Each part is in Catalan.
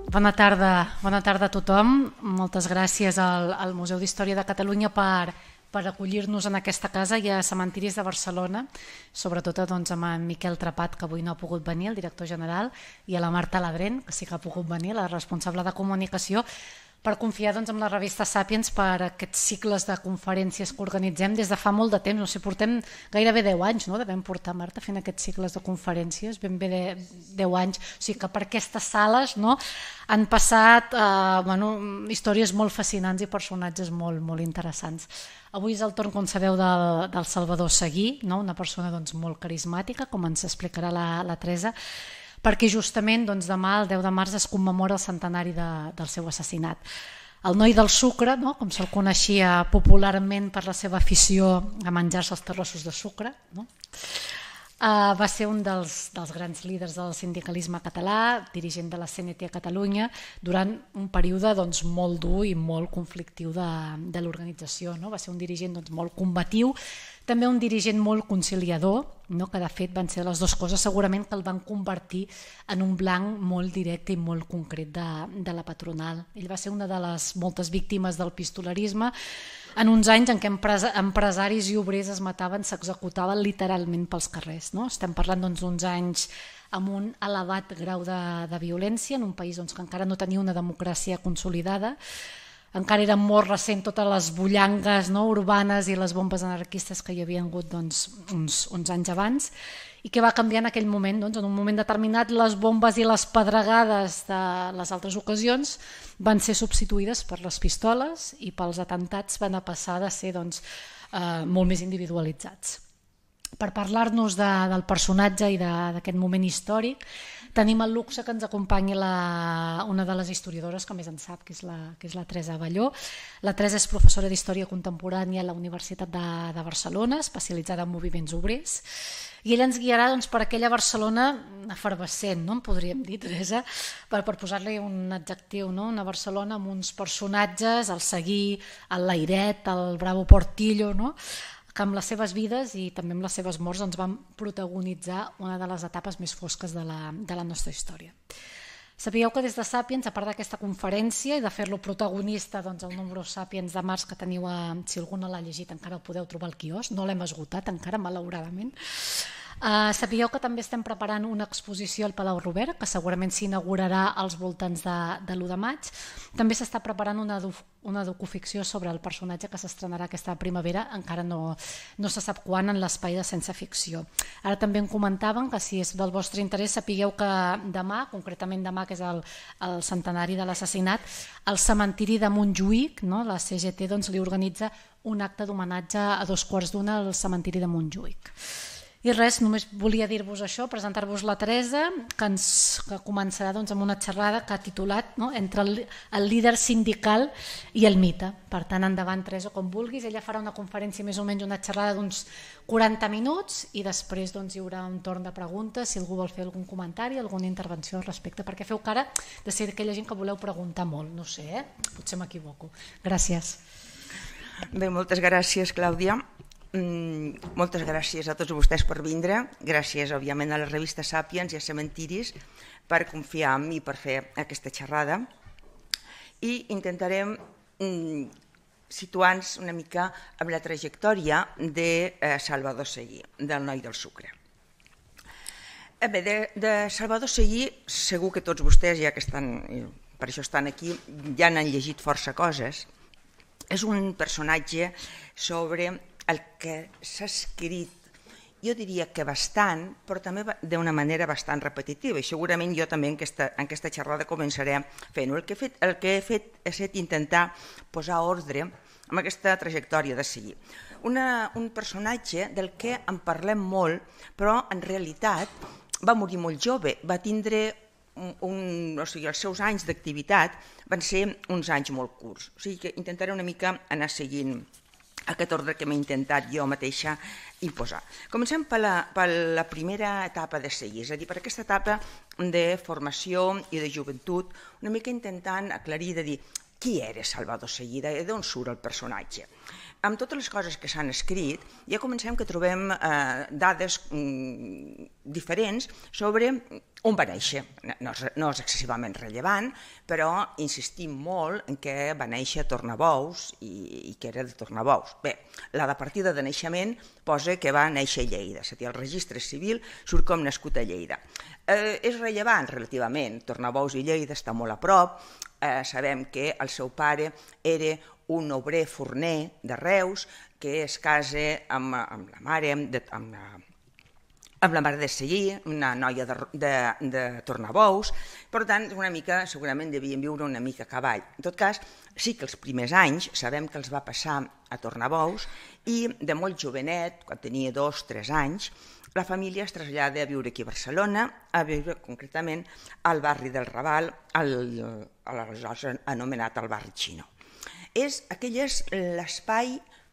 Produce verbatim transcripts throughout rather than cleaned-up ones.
Bona tarda, bona tarda a tothom. Moltes gràcies al, al Museu d'Història de Catalunya per, per acollir-nos en aquesta casa i a Cementiris de Barcelona, sobretot doncs, amb en Miquel Trepat, que avui no ha pogut venir, el director general, i a la Marta Ladrén, que sí que ha pogut venir, la responsable de comunicació, per confiar doncs, en la revista Sàpiens per aquests cicles de conferències que organitzem des de fa molt de temps. No sé, portem gairebé deu anys, no?, devem portar, Marta, fent aquests cicles de conferències, ben bé de deu anys. O sigui que per aquestes sales, no?, han passat eh, bueno, històries molt fascinants i personatges molt, molt interessants. Avui és el torn, com sabeu, del, del Salvador Seguí, no?, una persona doncs, molt carismàtica, com ens explicarà la, la Teresa, perquè justament doncs, demà, el deu de març, es commemora el centenari de, del seu assassinat. El noi del sucre, no?, com se'l coneixia popularment per la seva afició a menjar-se els terrossos de sucre, no?, uh, va ser un dels, dels grans líders del sindicalisme català, dirigent de la C N T a Catalunya, durant un període doncs, molt dur i molt conflictiu de, de l'organització. No? Va ser un dirigent doncs, molt combatiu, també un dirigent molt conciliador, no? Que de fet van ser les dues coses segurament que el van convertir en un blanc molt directe i molt concret de, de la patronal. Ell va ser una de les moltes víctimes del pistolarisme en uns anys en què empresaris i obrers es mataven, s'executaven literalment pels carrers. No? Estem parlant doncs, d'uns anys amb un elevat grau de, de violència en un país doncs, que encara no tenia una democràcia consolidada. Encara eren molt recent totes les bullangues, no?, urbanes i les bombes anarquistes que hi havia hagut doncs, uns, uns anys abans, i que va canviar en aquell moment. Doncs, en un moment determinat les bombes i les pedregades de les altres ocasions van ser substituïdes per les pistoles i pels atemptats van a passar de ser doncs, eh, molt més individualitzats. Per parlar-nos de, del personatge i d'aquest moment històric, tenim el luxe que ens acompanyi la, una de les historiadores que més en sap, que és la, que és la Teresa Abelló. La Teresa és professora d'Història Contemporània a la Universitat de, de Barcelona, especialitzada en moviments obrers, i ella ens guiarà doncs, per aquella Barcelona efervescent, no? En podríem dir, Teresa, per, per posar-li un adjectiu, no? Una Barcelona amb uns personatges, el Seguí, el Lairet, el Bravo Portillo, no?, que amb les seves vides i també amb les seves morts doncs, van protagonitzar una de les etapes més fosques de la, de la nostra història. Sabíeu que des de Sàpiens, a part d'aquesta conferència i de fer-lo protagonista doncs, el número Sàpiens de març que teniu, a, si algú no l'ha llegit encara el podeu trobar al quiosc, no l'hem esgotat encara, malauradament. Uh, sabíeu que també estem preparant una exposició al Palau Robert, que segurament s'inaugurarà als voltants de, de l'u de maig. També s'està preparant una, una docuficció sobre el personatge que s'estrenarà aquesta primavera, encara no, no se sap quan, en l'espai de Sense Ficció. Ara també em comentaven que si és del vostre interès sapigueu que demà, concretament demà, que és el, el centenari de l'assassinat, el cementiri de Montjuïc, no, la C G T, doncs, li organitza un acte d'homenatge a dos quarts d'una al cementiri de Montjuïc. I res, només volia dir-vos això, presentar-vos la Teresa, que, ens, que començarà doncs, amb una xerrada que ha titulat, no?, entre el, el líder sindical i el mite. Per tant, endavant, Teresa, com vulguis. Ella farà una conferència, més o menys una xerrada d'uns quaranta minuts i després doncs, hi haurà un torn de preguntes, si algú vol fer algun comentari, alguna intervenció al respecte, perquè feu cara de ser aquella gent que voleu preguntar molt. No sé, eh? Potser m'equivoco. Gràcies. Bé, moltes gràcies, Clàudia. Mm, moltes gràcies a tots vostès per vindre, gràcies òbviament a la revista Sàpiens i a Cementiris per confiar en mi per fer aquesta xerrada i intentarem mm, situar-nos una mica amb la trajectòria de eh, Salvador Seguí, del noi del sucre. Eh, bé, de, de Salvador Seguí segur que tots vostès, ja que estan, per això estan aquí, ja n'han llegit força coses. És un personatge sobre el que s'ha escrit, jo diria que bastant, però també d'una manera bastant repetitiva, i segurament jo també en aquesta, en aquesta xerrada començaré fent-ho. El que he fet, el que he fet és intentar posar ordre amb aquesta trajectòria de Seguí. Una, un personatge del que en parlem molt, però en realitat va morir molt jove, va tindre un, un, o sigui, els seus anys d'activitat van ser uns anys molt curts, o sigui que intentaré una mica anar seguint aquest ordre que m'he intentat jo mateixa imposar. Comencem per la, per la primera etapa de Seguí, és a dir, per aquesta etapa de formació i de joventut, una mica intentant aclarir, de dir, qui era Salvador Seguí, d'on surt el personatge. Amb totes les coses que s'han escrit, ja comencem que trobem eh, dades mm, diferents sobre on va néixer. No és, no és excessivament rellevant, però insistim molt en que va néixer a Tornabous i, i que era de Tornabous. Bé, la de partida de naixement posa que va néixer a Lleida, és a dir, el registre civil surt com nascut a Lleida. Eh, és rellevant relativament, Tornabous i Lleida està molt a prop, eh, sabem que el seu pare era un obrer forner de Reus que es casa amb, amb la mare, de, amb, la, amb la mare de Seguí, una noia de, de, de Tornabous. Per tant, una mica, segurament devien viure una mica a cavall. En tot cas, sí que els primers anys sabem que els va passar a Tornabous i de molt jovenet, quan tenia dos o tres anys, la família es trasllada a viure aquí a Barcelona, a viure concretament al barri del Raval, aleshores anomenat el barri Xino. És aquell és l'espai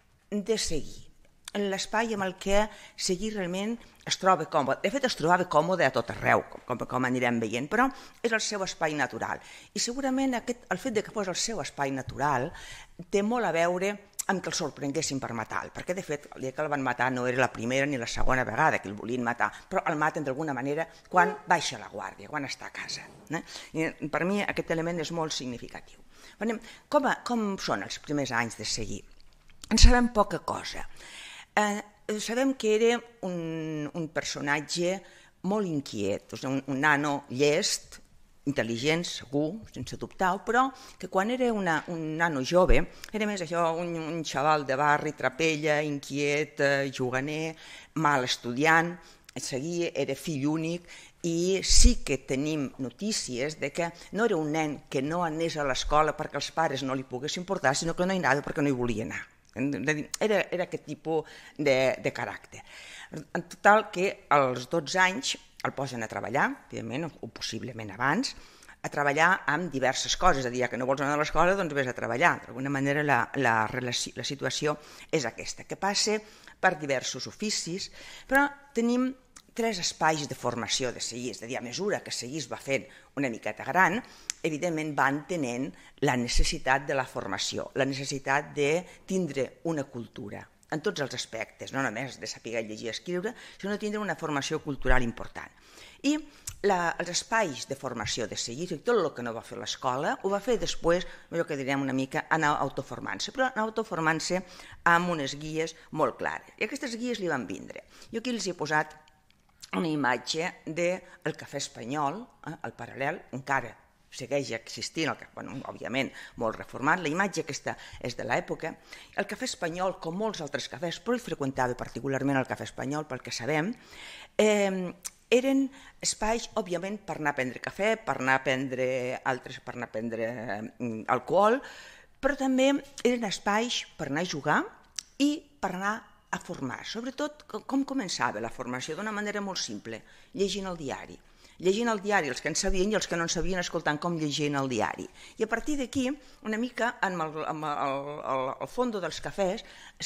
de Seguí, l'espai amb el que Seguí realment es troba còmode. De fet, es trobava còmode a tot arreu, com, com anirem veient, però és el seu espai natural. I segurament aquest, el fet de que fos el seu espai natural té molt a veure amb que el sorprenguessin per matar-lo, perquè de fet el dia que el van matar no era la primera ni la segona vegada que el volien matar, però el maten d'alguna manera quan baixa la guàrdia, quan està a casa. Eh? I per mi aquest element és molt significatiu. Com, a, com són els primers anys de Seguí? En sabem poca cosa. Eh, sabem que era un, un personatge molt inquiet, un, un nano llest, intel·ligent, segur, sense dubtar, però que quan era una, un nano jove era més això, un, un xaval de barri, trapella, inquiet, eh, juganer, mal estudiant. Seguí era fill únic i sí que tenim notícies de que no era un nen que no anés a l'escola perquè els pares no li poguessin portar, sinó que no hi anava perquè no hi volia anar. Era, era aquest tipus de, de caràcter. En total que als dotze anys el posen a treballar, evidentment, o possiblement abans, a treballar amb diverses coses, és a dir, ja que no vols anar a l'escola, doncs vés a treballar. D'alguna manera la, la, relació, la situació és aquesta, que passa per diversos oficis, però tenim tres espais de formació de Seguí, és a dir, a mesura que Seguí es va fent una miqueta gran, evidentment va entenent la necessitat de la formació, la necessitat de tindre una cultura en tots els aspectes, no només de saber llegir i escriure, sinó de tindre una formació cultural important. I la, els espais de formació de Seguí, tot el que no va fer l'escola, ho va fer després, allò que direm una mica, anar autoformant-se, però anar autoformant-se amb unes guies molt clares. I aquestes guies li van vindre. Jo aquí els he posat una imatge del Cafè Espanyol, eh, el paral·lel, encara segueix existint, el, bueno, òbviament molt reformat, la imatge aquesta és de l'època. El Cafè Espanyol, com molts altres cafès, però ell freqüentava particularment el Cafè Espanyol, pel que sabem, eh, eren espais, òbviament, per anar a prendre cafè, per anar a prendre altres, per anar a prendre eh, alcohol, però també eren espais per anar a jugar i per anar a formar. Sobretot, com començava la formació? D'una manera molt simple, llegint el diari. Llegint el diari, els que en sabien i els que no en sabien escoltant com llegien el diari. I a partir d'aquí, una mica, amb el, amb el, el, el fons dels cafès,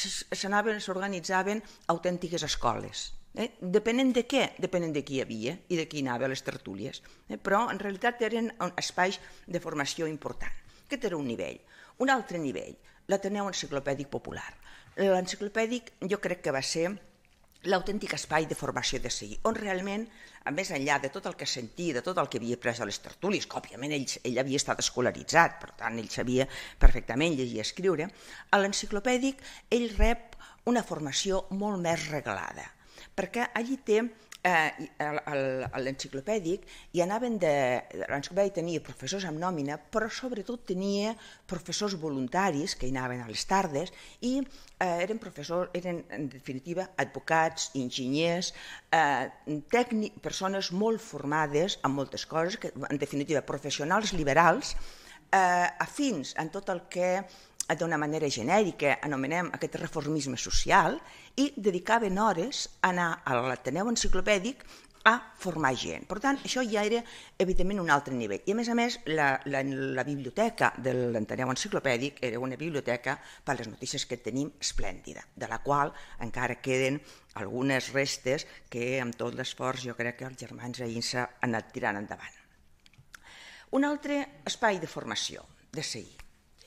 s'organitzaven autèntiques escoles. Eh? Depenent de què? Depenent de qui hi havia i de qui anava a les tertúlies. Eh? Però, en realitat, eren espais de formació important. Aquest era un nivell. Un altre nivell, l'Ateneu Enciclopèdic Popular. L'enciclopèdic jo crec que va ser l'autèntic espai de formació de Seguí, on realment, a més enllà de tot el que sentia, de tot el que havia pres a les tertúlies, que òbviament ell, ell havia estat escolaritzat, per tant ell sabia perfectament llegir i escriure, a l'enciclopèdic ell rep una formació molt més reglada, perquè allí té eh, a l'enciclopèdic i anaven de... L'enciclopèdic tenia professors amb nòmina, però sobretot tenia professors voluntaris que hi anaven a les tardes i eh, eren professors, eren en definitiva advocats, enginyers, eh, tècnic, persones molt formades en moltes coses, que, en definitiva professionals liberals, eh, afins en tot el que d'una manera genèrica anomenem aquest reformisme social i dedicaven hores a anar a l'Ateneu Enciclopèdic a formar gent. Per tant, això ja era evidentment un altre nivell. I a més a més, la, la, la biblioteca de l'Ateneu Enciclopèdic era una biblioteca, per les notícies que tenim, esplèndida, de la qual encara queden algunes restes que amb tot l'esforç jo crec que els germans Aïnsa han anat tirant endavant. Un altre espai de formació, de Seguí.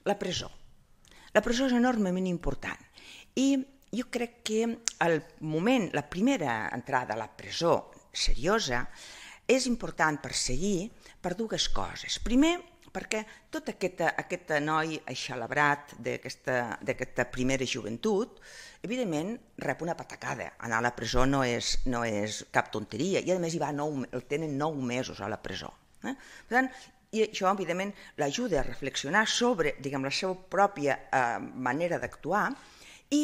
la presó. La presó és enormement important i jo crec que el moment, la primera entrada a la presó seriosa és important perseguir per dues coses. Primer, perquè tot aquest, aquest noi eixelebrat d'aquesta primera joventut, evidentment rep una patacada. Anar a la presó no és, no és cap tonteria i a més hi va nou, el tenen nou mesos a la presó. Eh? Per tant, i això evidentment l'ajuda a reflexionar sobre, diguem, la seva pròpia eh, manera d'actuar i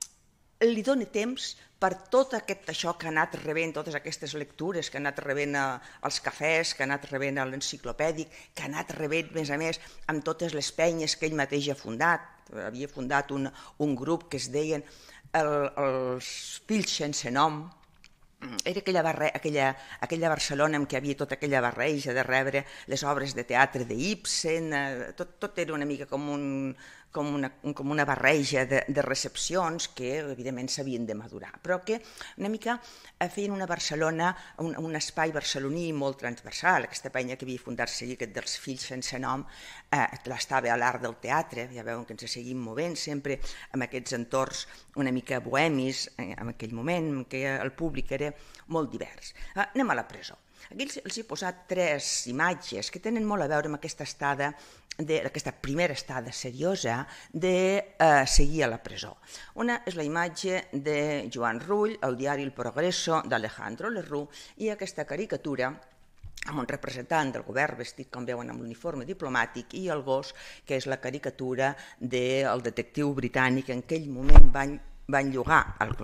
li dona temps per tot aquest això que ha anat rebent, totes aquestes lectures que ha anat rebent als cafès, que ha anat rebent a l'enciclopèdic, que ha anat rebent, més a més, amb totes les penyes que ell mateix ha fundat. Havia fundat un, un grup que es deien el, els Fills sense nom. Era aquella, barre, aquella, aquella Barcelona en què havia tota aquella barreja de rebre les obres de teatre d'Ibsen, tot, tot era una mica com, un, com, una, com una barreja de, de recepcions que evidentment s'havien de madurar, però que una mica feien una Barcelona, un, un espai barceloní molt transversal. Aquesta penya que havia fundat seguir aquest dels Fills sense nom, eh, l'estava a l'art del teatre, ja veuen que ens seguim movent sempre amb aquests entorns una mica bohemis eh, en aquell moment, en què el públic era molt divers. Eh, anem a la presó. Aquí els, els he posat tres imatges que tenen molt a veure amb aquesta estada, de, aquesta primera estada seriosa de eh, seguir a la presó. Una és la imatge de Joan Rull, el diari El Progreso d'Alejandro Lerroux, i aquesta caricatura amb un representant del govern vestit, com veuen, amb l'uniforme diplomàtic, i el gos, que és la caricatura del detectiu britànic en aquell moment van, van llogar el,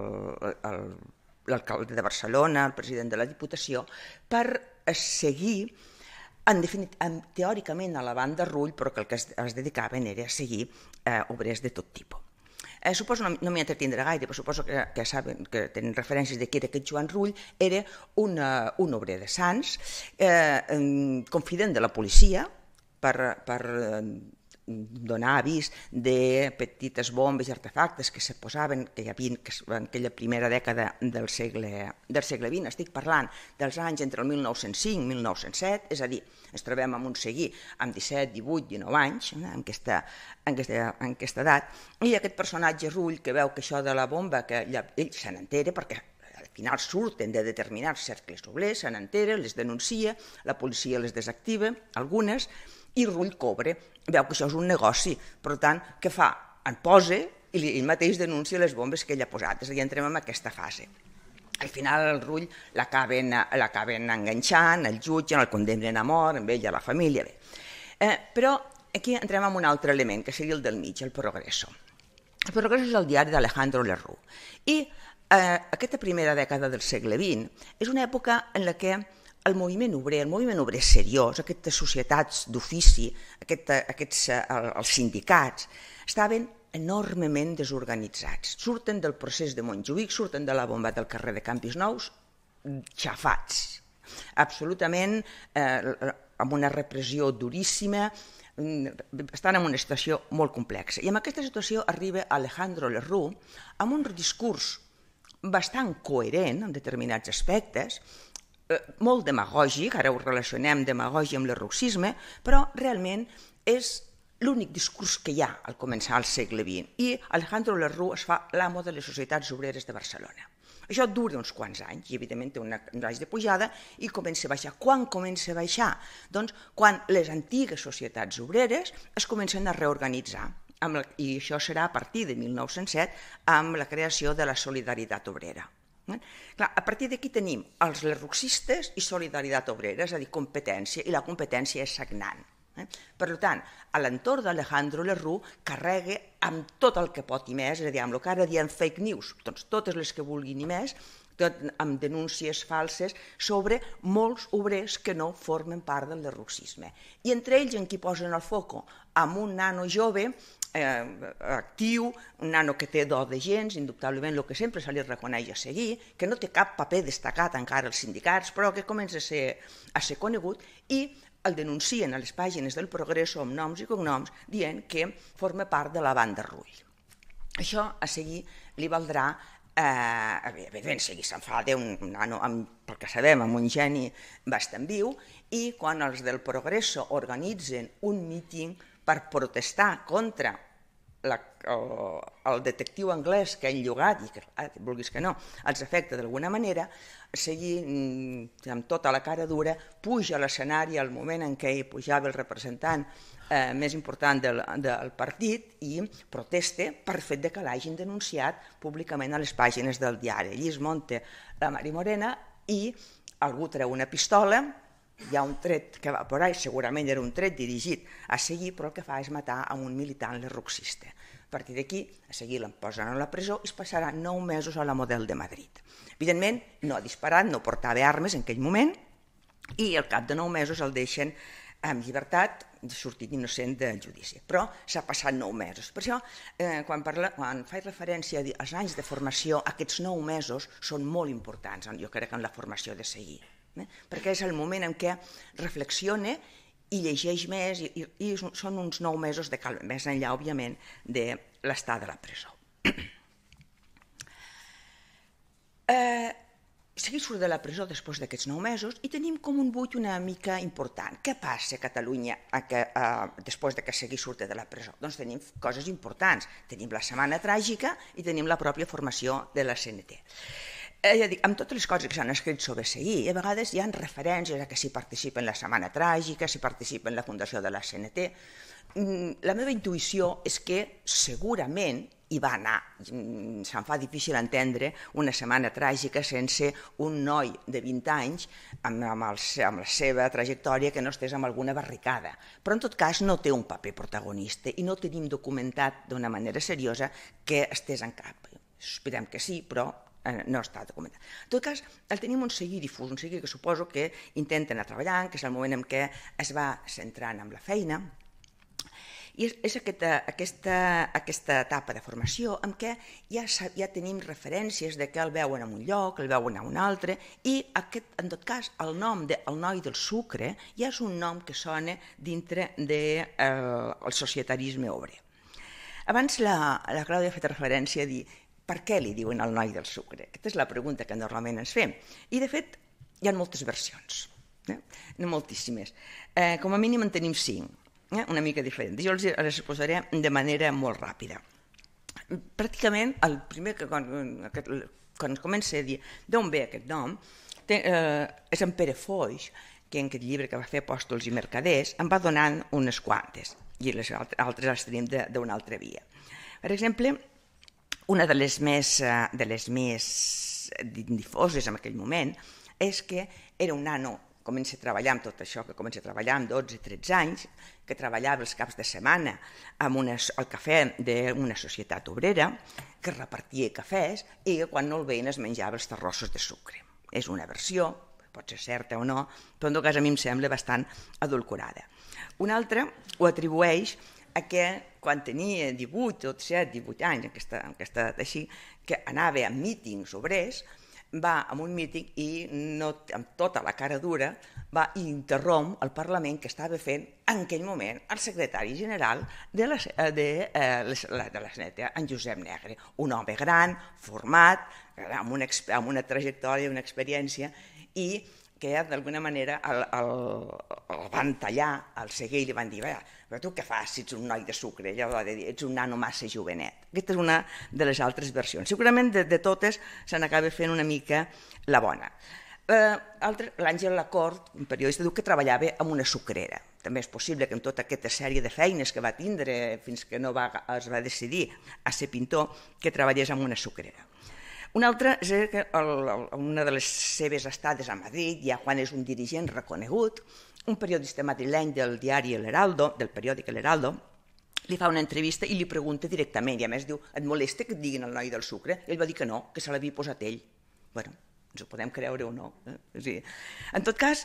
el l'alcalde de Barcelona, el president de la Diputació, per seguir, en definit, en, teòricament a la banda Rull, però que el que es, es dedicaven era a seguir eh, obrers de tot tipus. Eh, suposo, no, no m'hi entretindré gaire, però suposo que, que saben que tenen referències de qui era aquest Joan Rull, era una, un obrer de Sants, eh, confident de la policia, per, per donar avís de petites bombes i artefactes que se posaven, que hi havia en aquella primera dècada del segle, del segle vint. Estic parlant dels anys entre el mil nou-cents cinc i mil nou-cents set, és a dir, ens trobem amb un seguí amb disset, divuit, dinou anys, eh, en, aquesta, en, aquesta, en aquesta edat, i aquest personatge Rull que veu que això de la bomba, que ell se n'entera perquè al final surten de determinats cercles obrers, se n'entera, les denuncia, la policia les desactiva, algunes, i Rull cobra, veu que això és un negoci, per tant, què fa? En posa i ell mateix denuncia les bombes que ell ha posat, és a dir, entrem en aquesta fase. Al final el Rull l'acaben enganxant, el jutgen, el condemnen a mort, amb ell i a la família. Bé. Eh, però aquí entrem en un altre element, que seria el del mig, el Progreso. El Progreso és el diari d'Alejandro Lerroux. I eh, aquesta primera dècada del segle vint és una època en la que el moviment obrer, el moviment obrer seriós, aquestes societats d'ofici, aquest, aquests, els sindicats, estaven enormement desorganitzats. Surten del procés de Montjuïc, surten de la bomba del carrer de Campis Nous, xafats, absolutament eh, amb una repressió duríssima, estan en una situació molt complexa. I en aquesta situació arriba Alejandro Lerroux amb un discurs bastant coherent en determinats aspectes, molt demagògic, ara ho relacionem demagògia amb l'erroxisme, però realment és l'únic discurs que hi ha al començar el segle vint. I Alejandro Lerroux es fa l'amo de les societats obreres de Barcelona. Això dura uns quants anys i evidentment té uns anys de pujada i comença a baixar. Quan comença a baixar? Doncs quan les antigues societats obreres es comencen a reorganitzar. I això serà a partir de mil nou-cents set amb la creació de la Solidaritat Obrera. Clar, a partir d'aquí tenim els lerroxistes i Solidaritat Obrera, és a dir, competència, i la competència és sagnant. Per tant, a l'entorn d'Alejandro Lerroux carrega amb tot el que pot i més, és a dir, amb el que ara diem fake news, doncs totes les que vulguin i més, tot amb denúncies falses sobre molts obrers que no formen part del lerroxisme. I entre ells en qui posen el foco? Amb un nano jove eh, actiu, un nano que té do de gens, indubtablement el que sempre se li reconeix a seguir, que no té cap paper destacat encara als sindicats, però que comença a ser, a ser conegut, i el denuncien a les pàgines del Progreso amb noms i cognoms dient que forma part de la banda Rull. Això a seguir li valdrà, eh, evidentment, seguir s'enfada un nano, amb, pel que sabem, amb un geni bastant viu, i quan els del Progreso organitzen un míting per protestar contra la, el, el detectiu anglès que ha enllogat, i que, ah, vulguis que no, els afecta d'alguna manera, seguir amb tota la cara dura, puja a l'escenari al moment en què hi pujava el representant eh, més important del, del partit i protesta per fet de que l'hagin denunciat públicament a les pàgines del diari. Allí es munta la Mari Morena i algú treu una pistola, hi ha un tret que va por ahí, segurament era un tret dirigit a seguir, però el que fa és matar a un militant lerroxista. A partir d'aquí, a seguir l'en posen a la presó i es passarà nou mesos a la Model de Madrid. Evidentment, no ha disparat, no portava armes en aquell moment i al cap de nou mesos el deixen amb llibertat, sortit innocent del judici. Però s'ha passat nou mesos. Per això, eh, quan, parla, quan faig referència als anys de formació, aquests nou mesos són molt importants, jo crec, en la formació de seguir. Eh? Perquè és el moment en què reflexiona i llegeix més, i, i, i són uns nou mesos de calma, més enllà, òbviament, de l'estat de la presó. eh, Seguir surt de la presó després d'aquests nou mesos i tenim com un buit una mica important. Què passa a Catalunya a que, a, després de que Seguí surti de la presó? Doncs tenim coses importants. Tenim la Setmana Tràgica i tenim la pròpia formació de la C N T. Eh, ja dic, amb totes les coses que s'han escrit sobre Seguí, a vegades hi ha referències a que s'hi participa en la Setmana Tràgica, s'hi participa en la fundació de la C N T. La meva intuïció és que segurament hi va anar, se'm fa difícil entendre una setmana tràgica sense un noi de vint anys amb, amb, el, amb la seva trajectòria que no estés amb alguna barricada. Però en tot cas no té un paper protagonista i no tenim documentat d'una manera seriosa que estés en cap. Esperem que sí, però no està documentat. En tot cas, el tenim un seguir difús, un seguir que suposo que intenten anar treballant, que és el moment en què es va centrant en la feina. I és, és aquesta, aquesta, aquesta etapa de formació en què ja, ja tenim referències de que el veuen en un lloc, el veuen en un altre, i aquest, en tot cas el nom de El noi del sucre ja és un nom que sona dintre del eh, societarisme obrer. Abans la, la Clàudia ha fet referència a dir per què li diuen El noi del sucre? Aquesta és la pregunta que normalment ens fem. I de fet hi ha moltes versions, eh? No moltíssimes. Eh, com a mínim en tenim cinc. Una mica diferent. Jo els les posaré de manera molt ràpida. Pràcticament, el primer que quan, quan es comença a dir d'on ve aquest nom, té, eh, és en Pere Foix, que en aquest llibre que va fer Apòstols i Mercaders em va donant unes quantes, i les altres les tenim d'una altra via. Per exemple, una de les més, de les més difoses en aquell moment és que era un nano, comença a treballar amb tot això, que comença a treballar amb dotze tretze anys, que treballava els caps de setmana amb unes, al cafè d'una societat obrera, que repartia cafès i que quan no el veien es menjava els terrossos de sucre. És una versió, pot ser certa o no, però en tot cas a mi em sembla bastant adulcorada. Una altra ho atribueix a que quan tenia divuit o disset, divuit anys, aquesta, aquesta edat així, que anava a mítings obrers, va a un míting i no, amb tota la cara dura va interromp el Parlament que estava fent en aquell moment el secretari general de la, de, eh, de la C N T, en Josep Negre, un home gran, format, amb una, amb una trajectòria, una experiència, i que d'alguna manera el, el, el van tallar al Seguí i li van dir, però tu què fas si ets un noi de sucre? Ella va dir, ets un nano massa jovenet. Aquesta és una de les altres versions. Segurament de, de totes se n'acaba fent una mica la bona. Eh, L'Àngel Lacort, un periodista, diu que treballava en una sucrera. També és possible que en tota aquesta sèrie de feines que va tindre fins que no va, es va decidir a ser pintor, que treballés en una sucrera. Una altra és que una de les seves estades a Madrid, ja quan és un dirigent reconegut, un periodista madrileny del diari El Heraldo, del periòdic El Heraldo, li fa una entrevista i li pregunta directament, i a més diu, et molesta que et diguin el noi del sucre? I ell va dir que no, que se l'havia posat ell. Bueno, ens ho podem creure o no. En tot cas,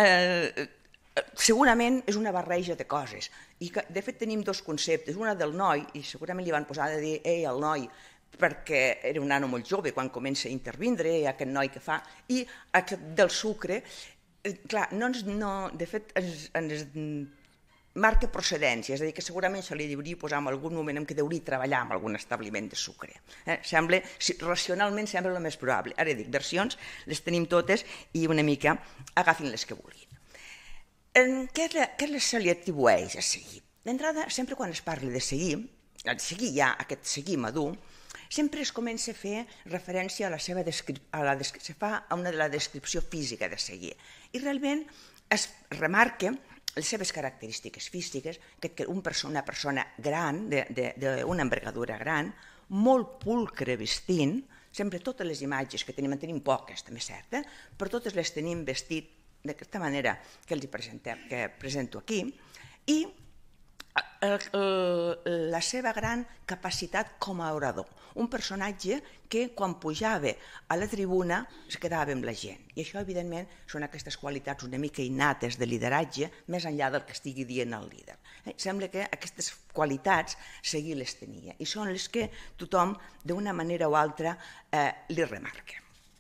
segurament és una barreja de coses. I de fet tenim dos conceptes, una del noi, i segurament li van posar de dir, ei, el noi, perquè era un nano molt jove quan comença a intervindre, aquest noi que fa, i aquest del sucre, clar, no ens, no, de fet ens, ens marca procedència, és a dir, que segurament se li hauria posar en algun moment en què hauria treballar en algun establiment de sucre. Eh? Sembla, racionalment sembla el més probable. Ara dic, versions les tenim totes i una mica agafin les que vulguin. Què se li atribueix a seguir? d'entrada, sempre quan es parla de seguir, de seguir ja, aquest seguir madur, sempre es comença a fer referència a la seva descripció, se fa a una de la descripció física de seguir. I realment es remarca les seves característiques físiques, que una persona gran, d'una envergadura gran, molt pulcre vestint, sempre totes les imatges que tenim, en tenim poques, també és cert, eh? però totes les tenim vestit d'aquesta manera que els presentem, que presento aquí, i el, el, la seva gran capacitat com a orador. Un personatge que quan pujava a la tribuna es quedava amb la gent. I això, evidentment, són aquestes qualitats una mica innates de lideratge, més enllà del que estigui dient el líder. Eh? Sembla que aquestes qualitats seguir les tenia i són les que tothom, d'una manera o altra, eh, li remarca.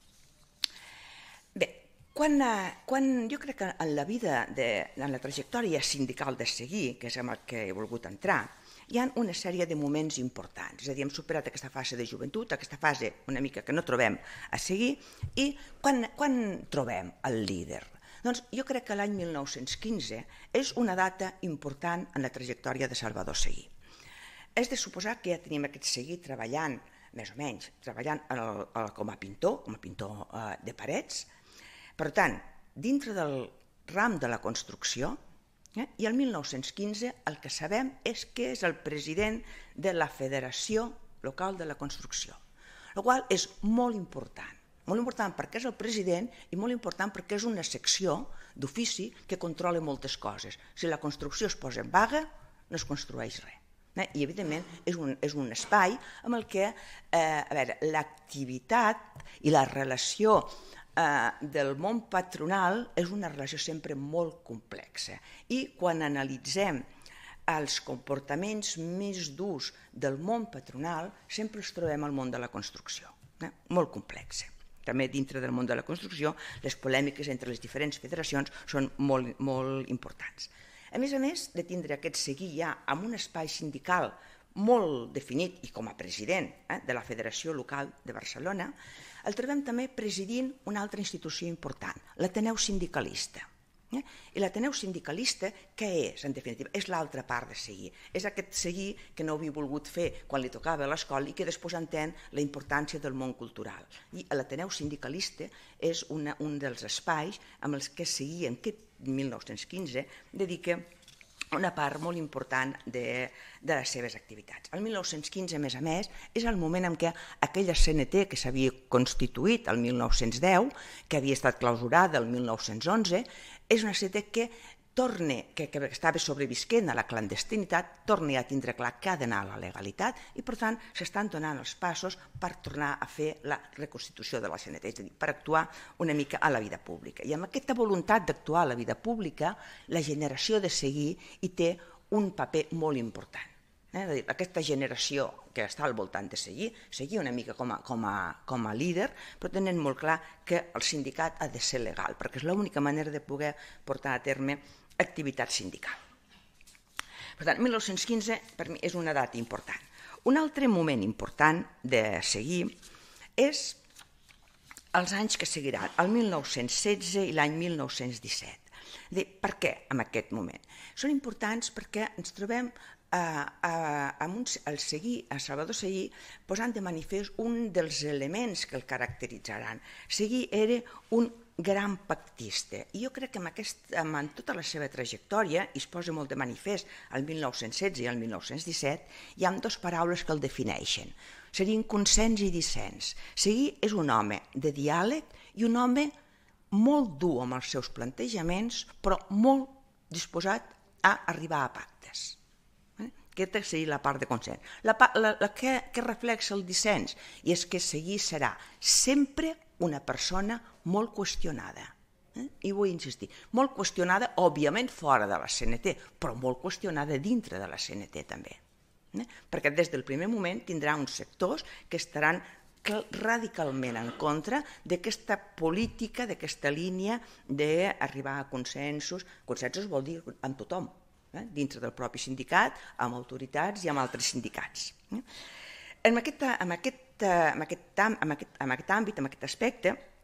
Bé, quan, quan jo crec que en la vida, de, en la trajectòria sindical de seguir, que és amb el que he volgut entrar, hi ha una sèrie de moments importants, és a dir, hem superat aquesta fase de joventut, aquesta fase una mica que no trobem a seguir, i quan, quan trobem el líder? Doncs jo crec que l'any mil nou-cents quinze és una data important en la trajectòria de Salvador Seguí. És de suposar que ja tenim aquest Seguí treballant, més o menys, treballant el, el, com a pintor, com a pintor eh, de parets. Per tant, dintre del ram de la construcció, Eh? I el mil nou-cents quinze el que sabem és que és el president de la Federació Local de la Construcció, el qual és molt important, molt important perquè és el president i molt important perquè és una secció d'ofici que controla moltes coses. Si la construcció es posa en vaga, no es construeix res. Eh? I, evidentment, és un, és un espai amb el que eh, a veure, l'activitat i la relació del món patronal és una relació sempre molt complexa i quan analitzem els comportaments més durs del món patronal sempre ens trobem al món de la construcció, eh? molt complexa. També dintre del món de la construcció les polèmiques entre les diferents federacions són molt, molt importants. A més a més de tindre aquest seguir ja amb un espai sindical molt definit i com a president eh, de la Federació Local de Barcelona, el trobem també presidint una altra institució important, l'Ateneu Sindicalista. Eh? I l'Ateneu Sindicalista, què és, en definitiva? És l'altra part de seguir. És aquest seguir que no havia volgut fer quan li tocava a l'escola i que després entén la importància del món cultural. I l'Ateneu Sindicalista és una, un dels espais amb els que seguir en aquest mil nou-cents quinze dedica una part molt important de, de les seves activitats. El mil nou-cents quinze, a més a més, és el moment en què aquella C N T que s'havia constituït el mil nou-cents deu, que havia estat clausurada el mil nou-cents onze, és una C N T que torna, que, que estava sobrevisquent a la clandestinitat, torna a tindre clar que ha d'anar a la legalitat i, per tant, s'estan donant els passos per tornar a fer la reconstitució de la C N T, és a dir, per actuar una mica a la vida pública. I amb aquesta voluntat d'actuar a la vida pública, la generació de Seguí hi té un paper molt important. Eh? Dir, aquesta generació que està al voltant de Seguí, Seguí una mica com a, com, a, com a líder, però tenen molt clar que el sindicat ha de ser legal, perquè és l'única manera de poder portar a terme activitat sindical. Per tant, mil nou-cents quinze per mi és una data important. Un altre moment important de Seguí és els anys que seguiran, el mil nou-cents setze i l'any mil nou-cents disset. Per què en aquest moment? Són importants perquè ens trobem a, a, a un, el Seguí, a Salvador Seguí posant de manifest un dels elements que el caracteritzaran. Seguí era un gran pactista i jo crec que amb, aquest, amb tota la seva trajectòria, i es posa molt de manifest el mil nou-cents setze i el mil nou-cents disset, hi ha dues paraules que el defineixen. Serien consens i dissens. Seguí és un home de diàleg i un home molt dur amb els seus plantejaments, però molt disposat a arribar a pactes. Aquesta seria la part de consens. La, la, la que, que reflexa el dissens, i és que Seguí serà sempre una persona molt qüestionada. Eh? I vull insistir, molt qüestionada, òbviament, fora de la C N T, però molt qüestionada dintre de la C N T també. Eh? Perquè des del primer moment tindrà uns sectors que estaran radicalment en contra d'aquesta política, d'aquesta línia d'arribar a consensos. Consensos vol dir amb tothom, eh? dintre del propi sindicat, amb autoritats i amb altres sindicats. Eh? En, aquest, en, aquest, en, aquest, en, aquest, en aquest àmbit, en aquest aspecte,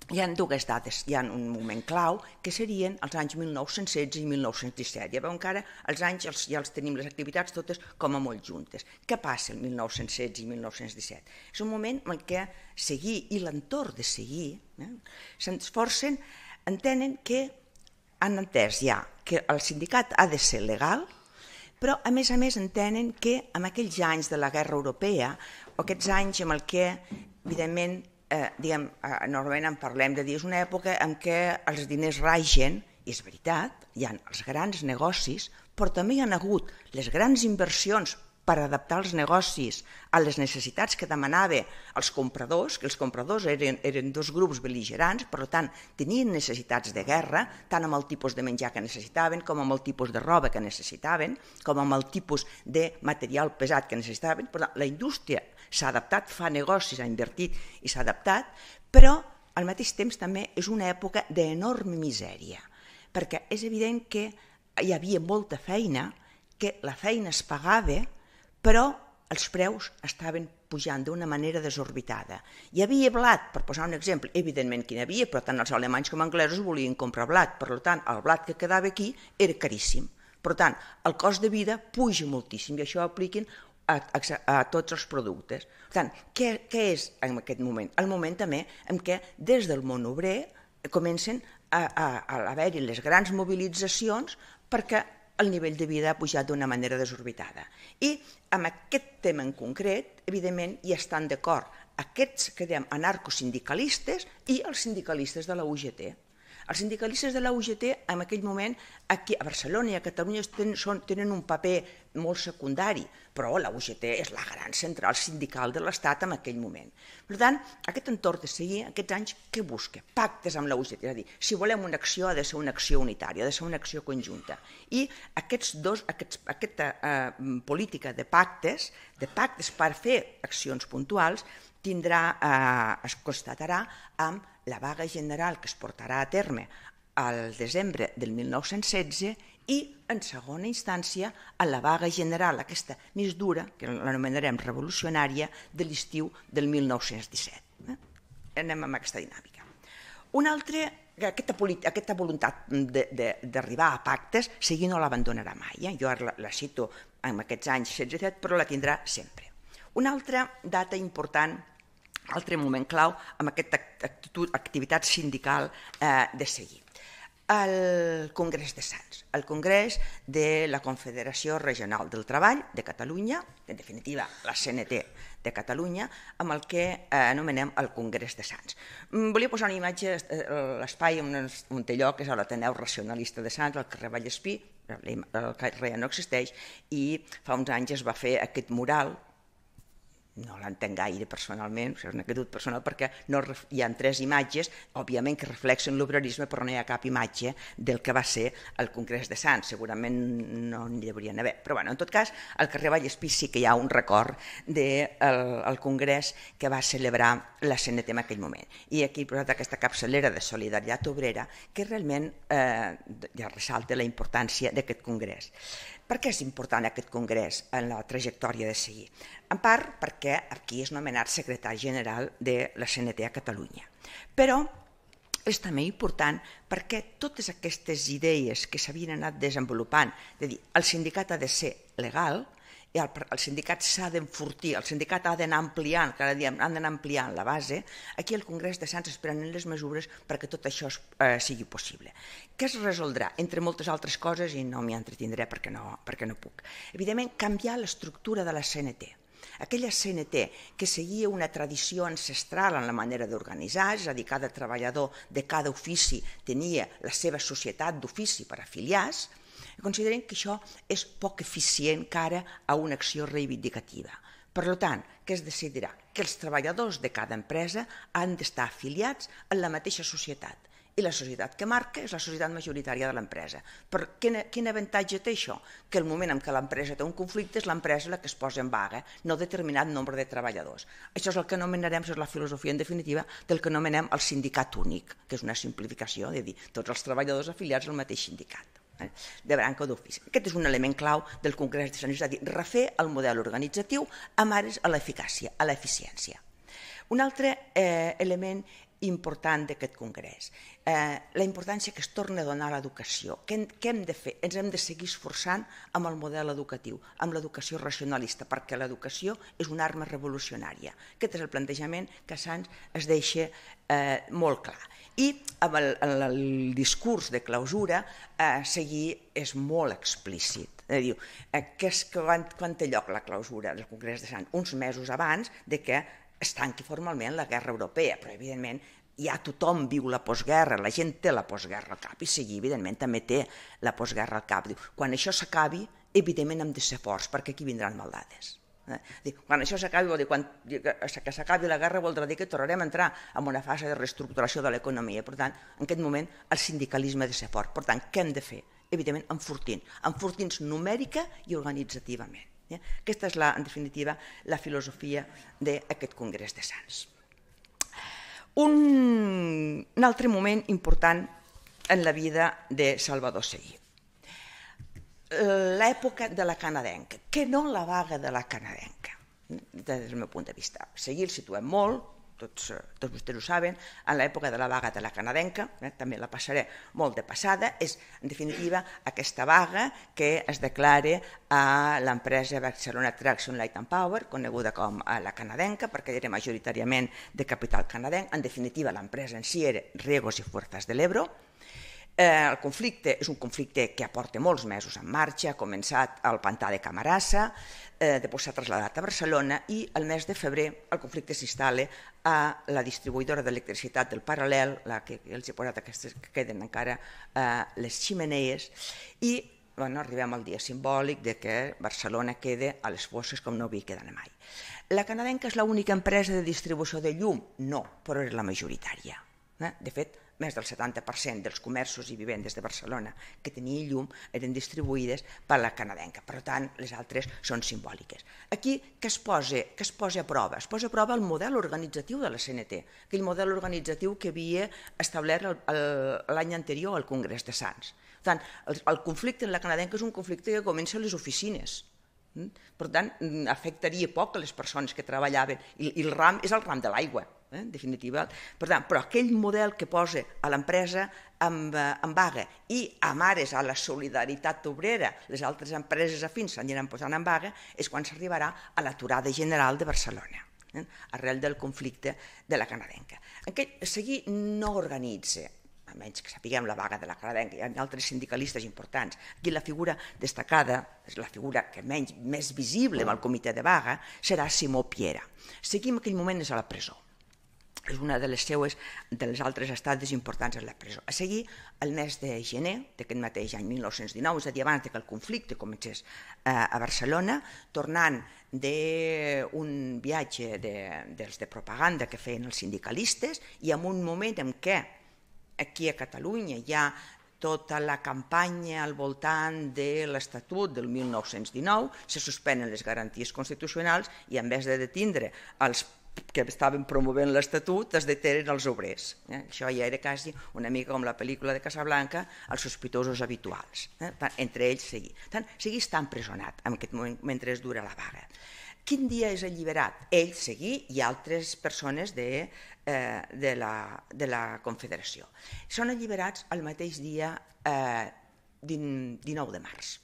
hi ha dues dates, hi ha un moment clau, que serien els anys mil nou-cents setze i mil nou-cents disset. Ja veuen que ara els anys els, ja els tenim les activitats totes com a molt juntes. Què passa el mil nou-cents setze i mil nou-cents disset? És un moment en què Seguí i l'entorn de Seguí eh, s'esforcen, entenen que han entès ja que el sindicat ha de ser legal, però a més a més entenen que en aquells anys de la guerra europea, o aquests anys en el que, evidentment, eh, diguem, eh, normalment en parlem de dir, és una època en què els diners ragen, i és veritat, hi ha els grans negocis, però també hi ha hagut les grans inversions per adaptar els negocis a les necessitats que demanava els compradors, que els compradors eren, eren dos grups bel·ligerants, per tant, tenien necessitats de guerra, tant amb el tipus de menjar que necessitaven, com amb el tipus de roba que necessitaven, com amb el tipus de material pesat que necessitaven. Per tant, la indústria s'ha adaptat, fa negocis, ha invertit i s'ha adaptat, però al mateix temps també és una època d'enorme misèria, perquè és evident que hi havia molta feina, que la feina es pagava, però els preus estaven pujant d'una manera desorbitada. Hi havia blat, per posar un exemple, evidentment que n'hi havia, però tant els alemanys com els anglesos volien comprar blat, per tant, el blat que quedava aquí era caríssim. Per tant, el cost de vida puja moltíssim i això ho apliquen a, a, a tots els productes. Per tant, què, què és en aquest moment? El moment també en què des del món obrer comencen a, a, a haver-hi les grans mobilitzacions perquè el nivell de vida ha pujat d'una manera desorbitada. I amb aquest tema en concret, evidentment, hi estan d'acord aquests que diem anarcosindicalistes i els sindicalistes de la U G T. Els sindicalistes de la U G T en aquell moment aquí a Barcelona i a Catalunya tenen, són, tenen un paper molt secundari, però la U G T és la gran central sindical de l'Estat en aquell moment. Per tant, aquest entorn de seguir aquests anys, què busca? Pactes amb la U G T, és a dir, si volem una acció ha de ser una acció unitària, ha de ser una acció conjunta. I aquests dos, aquests, aquesta eh, política de pactes, de pactes per fer accions puntuals, tindrà, eh, es constatarà amb la vaga general que es portarà a terme al desembre del mil nou-cents setze i, en segona instància, a la vaga general, aquesta més dura, que l'anomenarem revolucionària, de l'estiu del mil nou-cents disset. Eh? Anem amb aquesta dinàmica. Una altra, aquesta, aquesta voluntat d'arribar a pactes, Seguí no l'abandonarà mai. Eh? Jo ara la, la cito en aquests anys setze disset, però la tindrà sempre. Una altra data important, altre moment clau amb aquesta activitat sindical eh, de Seguí. El Congrés de Sants, el Congrés de la Confederació Regional del Treball de Catalunya, en definitiva la C N T de Catalunya, amb el que eh, anomenem el Congrés de Sants. Volia posar una imatge, eh, l'espai on, on té lloc és a l'Ateneu Racionalista de Sants, al carrer Vallespí, el carrer no existeix, i fa uns anys es va fer aquest mural. No l'entenc gaire personalment, és una actitud personal perquè no, hi ha tres imatges, òbviament que reflexen l'obrerisme, però no hi ha cap imatge del que va ser el Congrés de Sants, segurament no n'hi haurien d'haver. Però bueno, en tot cas, al carrer Vallespí sí que hi ha un record del congrés que va celebrar la C N T en aquell moment. I aquí he posat aquesta capçalera de Solidaritat Obrera que realment eh, ja ressalta la importància d'aquest congrés. Per què és important aquest congrés en la trajectòria de Seguí? En part perquè aquí és nomenat secretari general de la C N T a Catalunya. Però és també important perquè totes aquestes idees que s'havien anat desenvolupant, és a dir, el sindicat ha de ser legal, i el, el sindicat s'ha d'enfortir, el sindicat ha d'anar ampliant, cada dia han d'anar ampliant la base, aquí al Congrés de Sants es prenen les mesures perquè tot això eh, sigui possible. Què es resoldrà? Entre moltes altres coses, i no m'hi entretindré perquè no, perquè no puc. Evidentment, canviar l'estructura de la C N T. Aquella C N T que seguia una tradició ancestral en la manera d'organitzar, és a dir, cada treballador de cada ofici tenia la seva societat d'ofici per afiliar-se, consideren que això és poc eficient cara a una acció reivindicativa. Per tant, què es decidirà? Que els treballadors de cada empresa han d'estar afiliats en la mateixa societat. I la societat que marca és la societat majoritària de l'empresa. Però quin, quin avantatge té això? Que el moment en què l'empresa té un conflicte és l'empresa la que es posa en vaga, no determinat nombre de treballadors. Això és el que anomenarem, és la filosofia en definitiva, del que anomenem el sindicat únic, que és una simplificació, de dir tots els treballadors afiliats al mateix sindicat de branca d'ofici. Aquest és un element clau del Congrés de Sants, és a dir, refer el model organitzatiu amb ares a l'eficàcia, a l'eficiència. Un altre eh, element important d'aquest congrés. Eh, la importància que es torna a donar a l'educació. Què, què hem de fer? Ens hem de seguir esforçant amb el model educatiu, amb l'educació racionalista, perquè l'educació és una arma revolucionària. Aquest és el plantejament que a Sants es deixa eh, molt clar. I amb el, el discurs de clausura eh, seguir és molt explícit. Eh, diu, eh, que és, quan, quan té lloc la clausura del Congrés de Sants? Uns mesos abans de que es tanqui formalment la guerra europea, però evidentment ja tothom viu la postguerra, la gent té la postguerra al cap i Seguí evidentment també té la postguerra al cap. Diu, quan això s'acabi, evidentment hem de ser forts perquè aquí vindran maldades. Eh? Diu, quan això s'acabi, vol dir, quan que s'acabi la guerra voldrà dir que tornarem a entrar en una fase de reestructuració de l'economia. Per tant, en aquest moment el sindicalisme ha de ser fort. Per tant, què hem de fer? Evidentment, enfortint. Enfortint numèrica i organitzativament. Eh? Aquesta és, la, en definitiva, la filosofia d'aquest Congrés de Sants. Un, un altre moment important en la vida de Salvador Seguí. L'època de la canadenca, que no la vaga de la canadenca, des del meu punt de vista. Seguí el situem molt, tots, tots vostès ho saben, en l'època de la vaga de la canadenca, eh, també la passaré molt de passada, és en definitiva aquesta vaga que es declara a l'empresa Barcelona Traction Light and Power, coneguda com a la canadenca, perquè era majoritàriament de capital canadenc. En definitiva, l'empresa en si era Riegos y Fuerzas del Ebro. Eh, el conflicte és un conflicte que aporta molts mesos en marxa, ha començat al pantà de Camarasa, eh, després s'ha traslladat a Barcelona i el mes de febrer el conflicte s'instal·la a la distribuïdora d'electricitat del Paral·lel, la que els he posat aquestes que queden encara eh, les ximeneies, i bueno, arribem al dia simbòlic de que Barcelona queda a les fosses com no havia quedat mai. La canadenca és l'única empresa de distribució de llum? No, però és la majoritària. Eh? De fet, més del setanta per cent dels comerços i vivendes de Barcelona que tenien llum eren distribuïdes per la canadenca. Per tant, les altres són simbòliques. Aquí, què es posa, què es posa a prova? Es posa a prova el model organitzatiu de la C N T, aquell model organitzatiu que havia establert l'any anterior al Congrés de Sants. Per tant, el, el conflicte en la canadenca és un conflicte que comença a les oficines. Per tant, afectaria poc a les persones que treballaven. I, i el ram és el ram de l'aigua, eh, en definitiva. Per tant, però aquell model que posa a l'empresa en, en vaga i amb ares a la solidaritat obrera, les altres empreses afins s'aniran posant en vaga, és quan s'arribarà a l'aturada general de Barcelona, eh, arrel del conflicte de la canadenca. Aquell Seguí no organitza, almenys que sapiguem la vaga de la canadenca, hi ha altres sindicalistes importants. Aquí la figura destacada, és la figura que menys, més visible amb el comitè de vaga, serà Simó Piera. Seguí en aquell moment és a la presó. És una de les seues, de les altres estades importants a la presó. A seguir, el mes de gener d'aquest mateix any mil nou-cents dinou, és a dir, abans que el conflicte comencés a Barcelona, tornant d'un viatge de, dels de propaganda que feien els sindicalistes i en un moment en què aquí a Catalunya hi ha tota la campanya al voltant de l'Estatut del mil nou-cents dinou, se suspenen les garanties constitucionals i en vez de detindre els que estaven promovent l'Estatut es detenen els obrers. Eh? Això ja era quasi una mica com la pel·lícula de Casablanca, els sospitosos habituals. Eh? Entre ells Seguí. Tant, Seguí està empresonat en aquest moment mentre es dura la vaga. Quin dia és alliberat? Ell, Seguí i altres persones de, eh, de, la, de la Confederació. Són alliberats el mateix dia eh, dinou de març.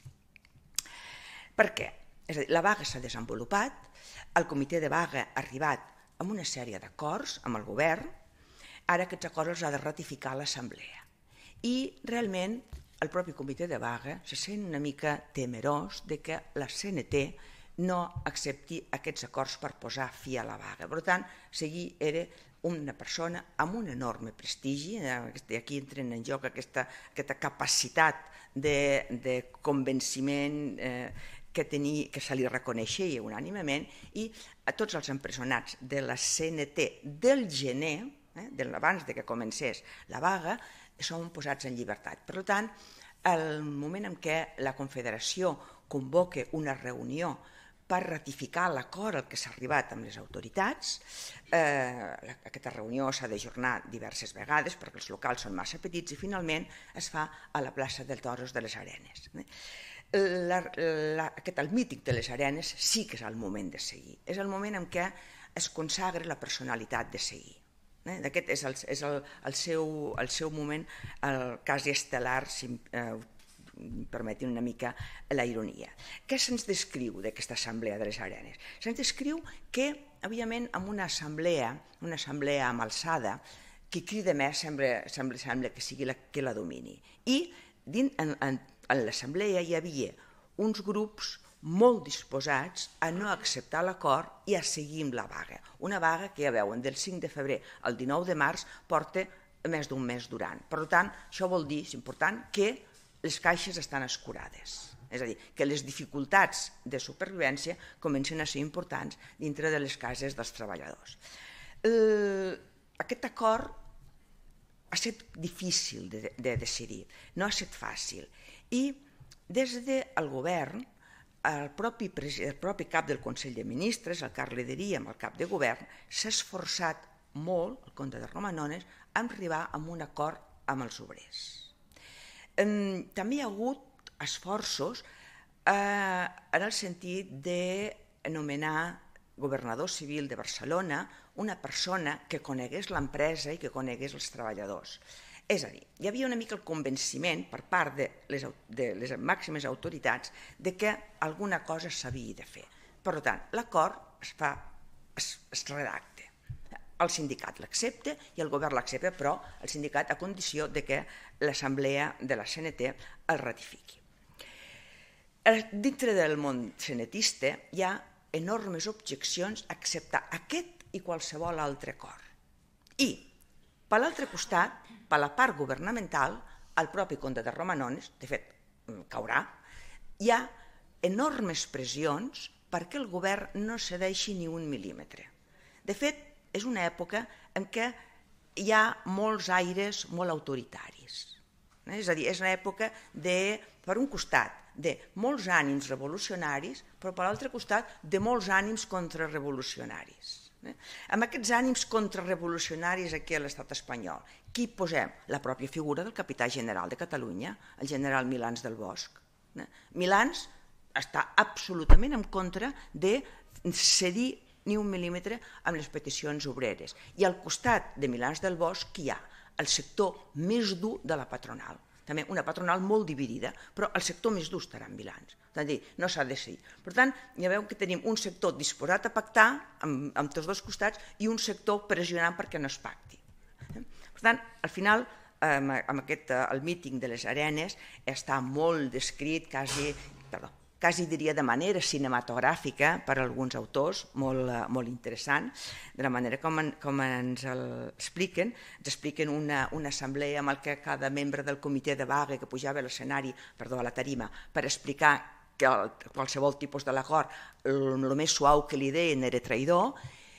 Per què? És a dir, la vaga s'ha desenvolupat, el comitè de vaga ha arribat amb una sèrie d'acords amb el govern, ara aquests acords els ha de ratificar l'Assemblea. I realment el propi comitè de vaga se sent una mica temerós de que la C N T no accepti aquests acords per posar fi a la vaga. Per tant, Seguí era una persona amb un enorme prestigi, aquí entren en joc aquesta, aquesta capacitat de, de convenciment eh, que, tenia, que se li reconeixia unànimement, i a tots els empresonats de la C N T del gener, eh, abans de que comencés la vaga, són posats en llibertat. Per tant, el moment en què la Confederació convoca una reunió per ratificar l'acord al que s'ha arribat amb les autoritats, eh, aquesta reunió s'ha d'ajornar diverses vegades perquè els locals són massa petits i finalment es fa a la plaça dels Toros de les Arenes. La, la, aquest, el mític de les Arenes sí que és el moment de Seguí, és el moment en què es consagra la personalitat de Seguí. Aquest és el, és el, el, seu, el seu moment, el quasi estel·lar, si eh, permetin una mica la ironia. Què se'ns descriu d'aquesta assemblea de les Arenes? Se'ns descriu que, òbviament, en una assemblea, una assemblea amb alçada, qui crida més sembla, sembla, sembla que sigui la que la domini. I din, en, en, en l'assemblea hi havia uns grups molt disposats a no acceptar l'acord i a seguir amb la vaga. Una vaga que, ja veuen, del cinc de febrer al dinou de març porta més d'un mes durant. Per tant, això vol dir, és important, que les caixes estan escurades. És a dir, que les dificultats de supervivència comencen a ser importants dintre de les cases dels treballadors. Eh, aquest acord ha estat difícil de, de decidir, no ha estat fàcil. I des del govern, el propi, el propi cap del Consell de Ministres, el Carles Lederia, amb el cap de govern, s'ha esforçat molt, el comte de Romanones, a arribar a un acord amb els obrers. També hi ha hagut esforços eh, en el sentit d'anomenar governador civil de Barcelona una persona que conegués l'empresa i que conegués els treballadors. És a dir, hi havia una mica el convenciment per part de les, de les màximes autoritats de que alguna cosa s'havia de fer. Per tant, l'acord es, fa, es, es redacta. El sindicat l'accepta i el govern l'accepta, però el sindicat a condició de que l'assemblea de la C N T el ratifiqui. Dintre del món cenetista hi ha enormes objeccions a acceptar aquest i qualsevol altre acord. I, per l'altre costat, per la part governamental, el propi comte de Romanones, de fet, caurà, hi ha enormes pressions perquè el govern no cedeixi ni un mil·límetre. De fet, és una època en què hi ha molts aires molt autoritaris. És a dir, és una època de, per un costat, de molts ànims revolucionaris, però per l'altre costat de molts ànims contrarrevolucionaris. Amb aquests ànims contrarrevolucionaris aquí a l'estat espanyol, qui posem? La pròpia figura del capità general de Catalunya, el general Milans del Bosch. Milans està absolutament en contra de cedir ni un mil·límetre amb les peticions obreres. I al costat de Milans del Bosch hi ha el sector més dur de la patronal. També una patronal molt dividida, però el sector més dur estarà en Milans. És a dir, no s'ha de decidir. Per tant, ja veu que tenim un sector disposat a pactar amb, amb tots dos costats i un sector pressionant perquè no es pacti. Per tant, al final, amb aquest, el míting de les Arenes està molt descrit, quasi, perdó, quasi diria de manera cinematogràfica per a alguns autors, molt, molt interessant, de la manera com, en, com ens el expliquen. Ens expliquen una, una assemblea amb el que cada membre del comitè de vaga que pujava a l'escenari, perdó, a la tarima, per explicar que el, qualsevol tipus de l'acord, el, el més suau que li deien era traïdor,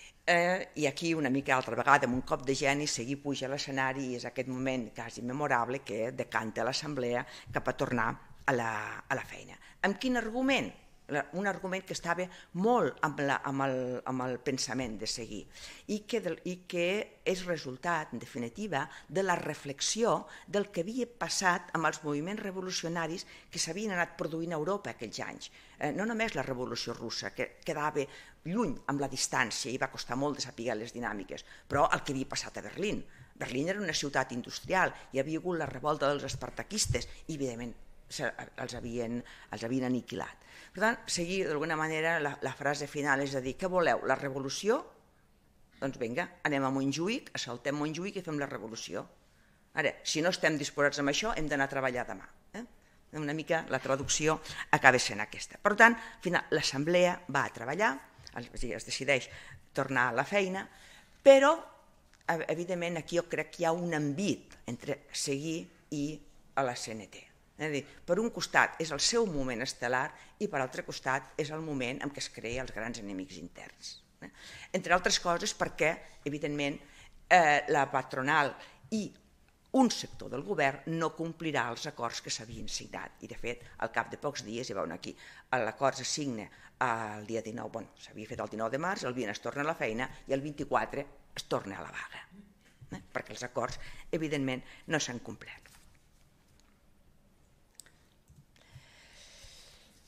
eh, i aquí una mica altra vegada, amb un cop de geni, seguir puja a l'escenari i és aquest moment quasi memorable que decanta l'assemblea cap a tornar a la, a la feina. Amb quin argument? Un argument que estava molt amb, la, amb, el, amb el pensament de seguir i que, del, i que és resultat, en definitiva, de la reflexió del que havia passat amb els moviments revolucionaris que s'havien anat produint a Europa aquells anys. Eh, no només la revolució russa, que quedava lluny amb la distància i va costar molt de saber les dinàmiques, però el que havia passat a Berlín. Berlín era una ciutat industrial, hi havia hagut la revolta dels espartaquistes i, evidentment, els havien, els havien aniquilat. Per tant, seguir d'alguna manera la, la frase final, és a dir, què voleu, la revolució? Doncs vinga, anem a Montjuïc, assaltem Montjuïc i fem la revolució. Ara, si no estem disposats amb això, hem d'anar a treballar demà. Eh? Una mica la traducció acaba sent aquesta. Per tant, l'assemblea va a treballar, es decideix tornar a la feina, però, evidentment, aquí jo crec que hi ha un envit entre seguir i a la C N T. És a dir, per un costat és el seu moment estel·lar i per l'altre costat és el moment en què es creen els grans enemics interns. Entre altres coses perquè, evidentment, eh, la patronal i un sector del govern no complirà els acords que s'havien signat. I, de fet, al cap de pocs dies, hi veuen aquí, l'acord se signa el dia dinou, bueno, s'havia fet el dinou de març, el vint es torna a la feina i el vint-i-quatre es torna a la vaga, eh? Perquè els acords, evidentment, no s'han complert.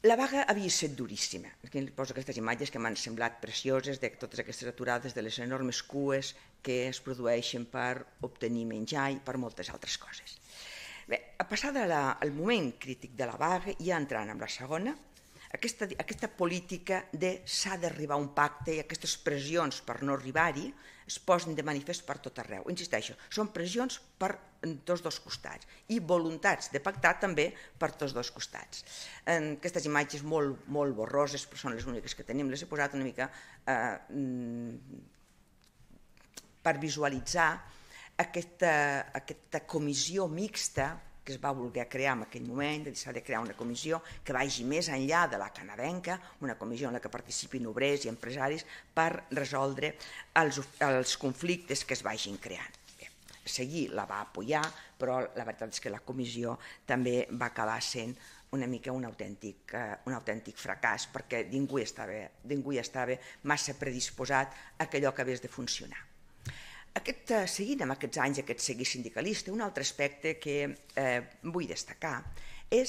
La vaga havia estat duríssima. Aquí poso aquestes imatges que m'han semblat precioses de totes aquestes aturades, de les enormes cues que es produeixen per obtenir menjar i per moltes altres coses. Bé, a passar el moment crític de la vaga, ja entrant en la segona, aquesta, aquesta política de s'ha d'arribar a un pacte i aquestes pressions per no arribar-hi es posen de manifest per tot arreu. Insisteixo, són pressions per tots dos costats i voluntats de pactar també per tots dos costats. En aquestes imatges molt, molt borroses, però són les úniques que tenim, les he posat una mica eh, per visualitzar aquesta, aquesta comissió mixta que es va voler crear en aquell moment, s'ha de crear una comissió que vagi més enllà de la canadenca, una comissió en la que participin obrers i empresaris per resoldre els, els conflictes que es vagin creant. Bé, Seguí la va apoyar, però la veritat és que la comissió també va acabar sent una mica un autèntic, un autèntic fracàs, perquè ningú estava, ningú estava massa predisposat a que allò acabés de funcionar. Aquest, seguint amb aquests anys, aquest seguir sindicalista, un altre aspecte que eh, vull destacar és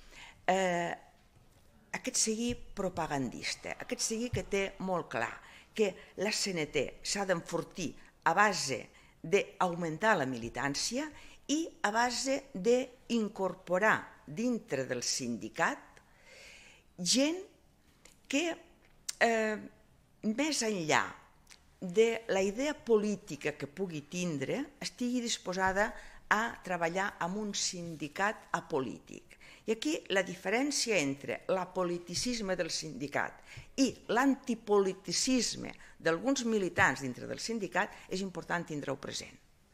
eh, aquest seguir propagandista, aquest seguir que té molt clar que la C N T s'ha d'enfortir a base d'augmentar la militància i a base d'incorporar dintre del sindicat gent que eh, més enllà de la idea política que pugui tindre estigui disposada a treballar amb un sindicat apolític. I aquí la diferència entre l'apoliticisme del sindicat i l'antipoliticisme d'alguns militants dintre del sindicat és important tindre-ho present.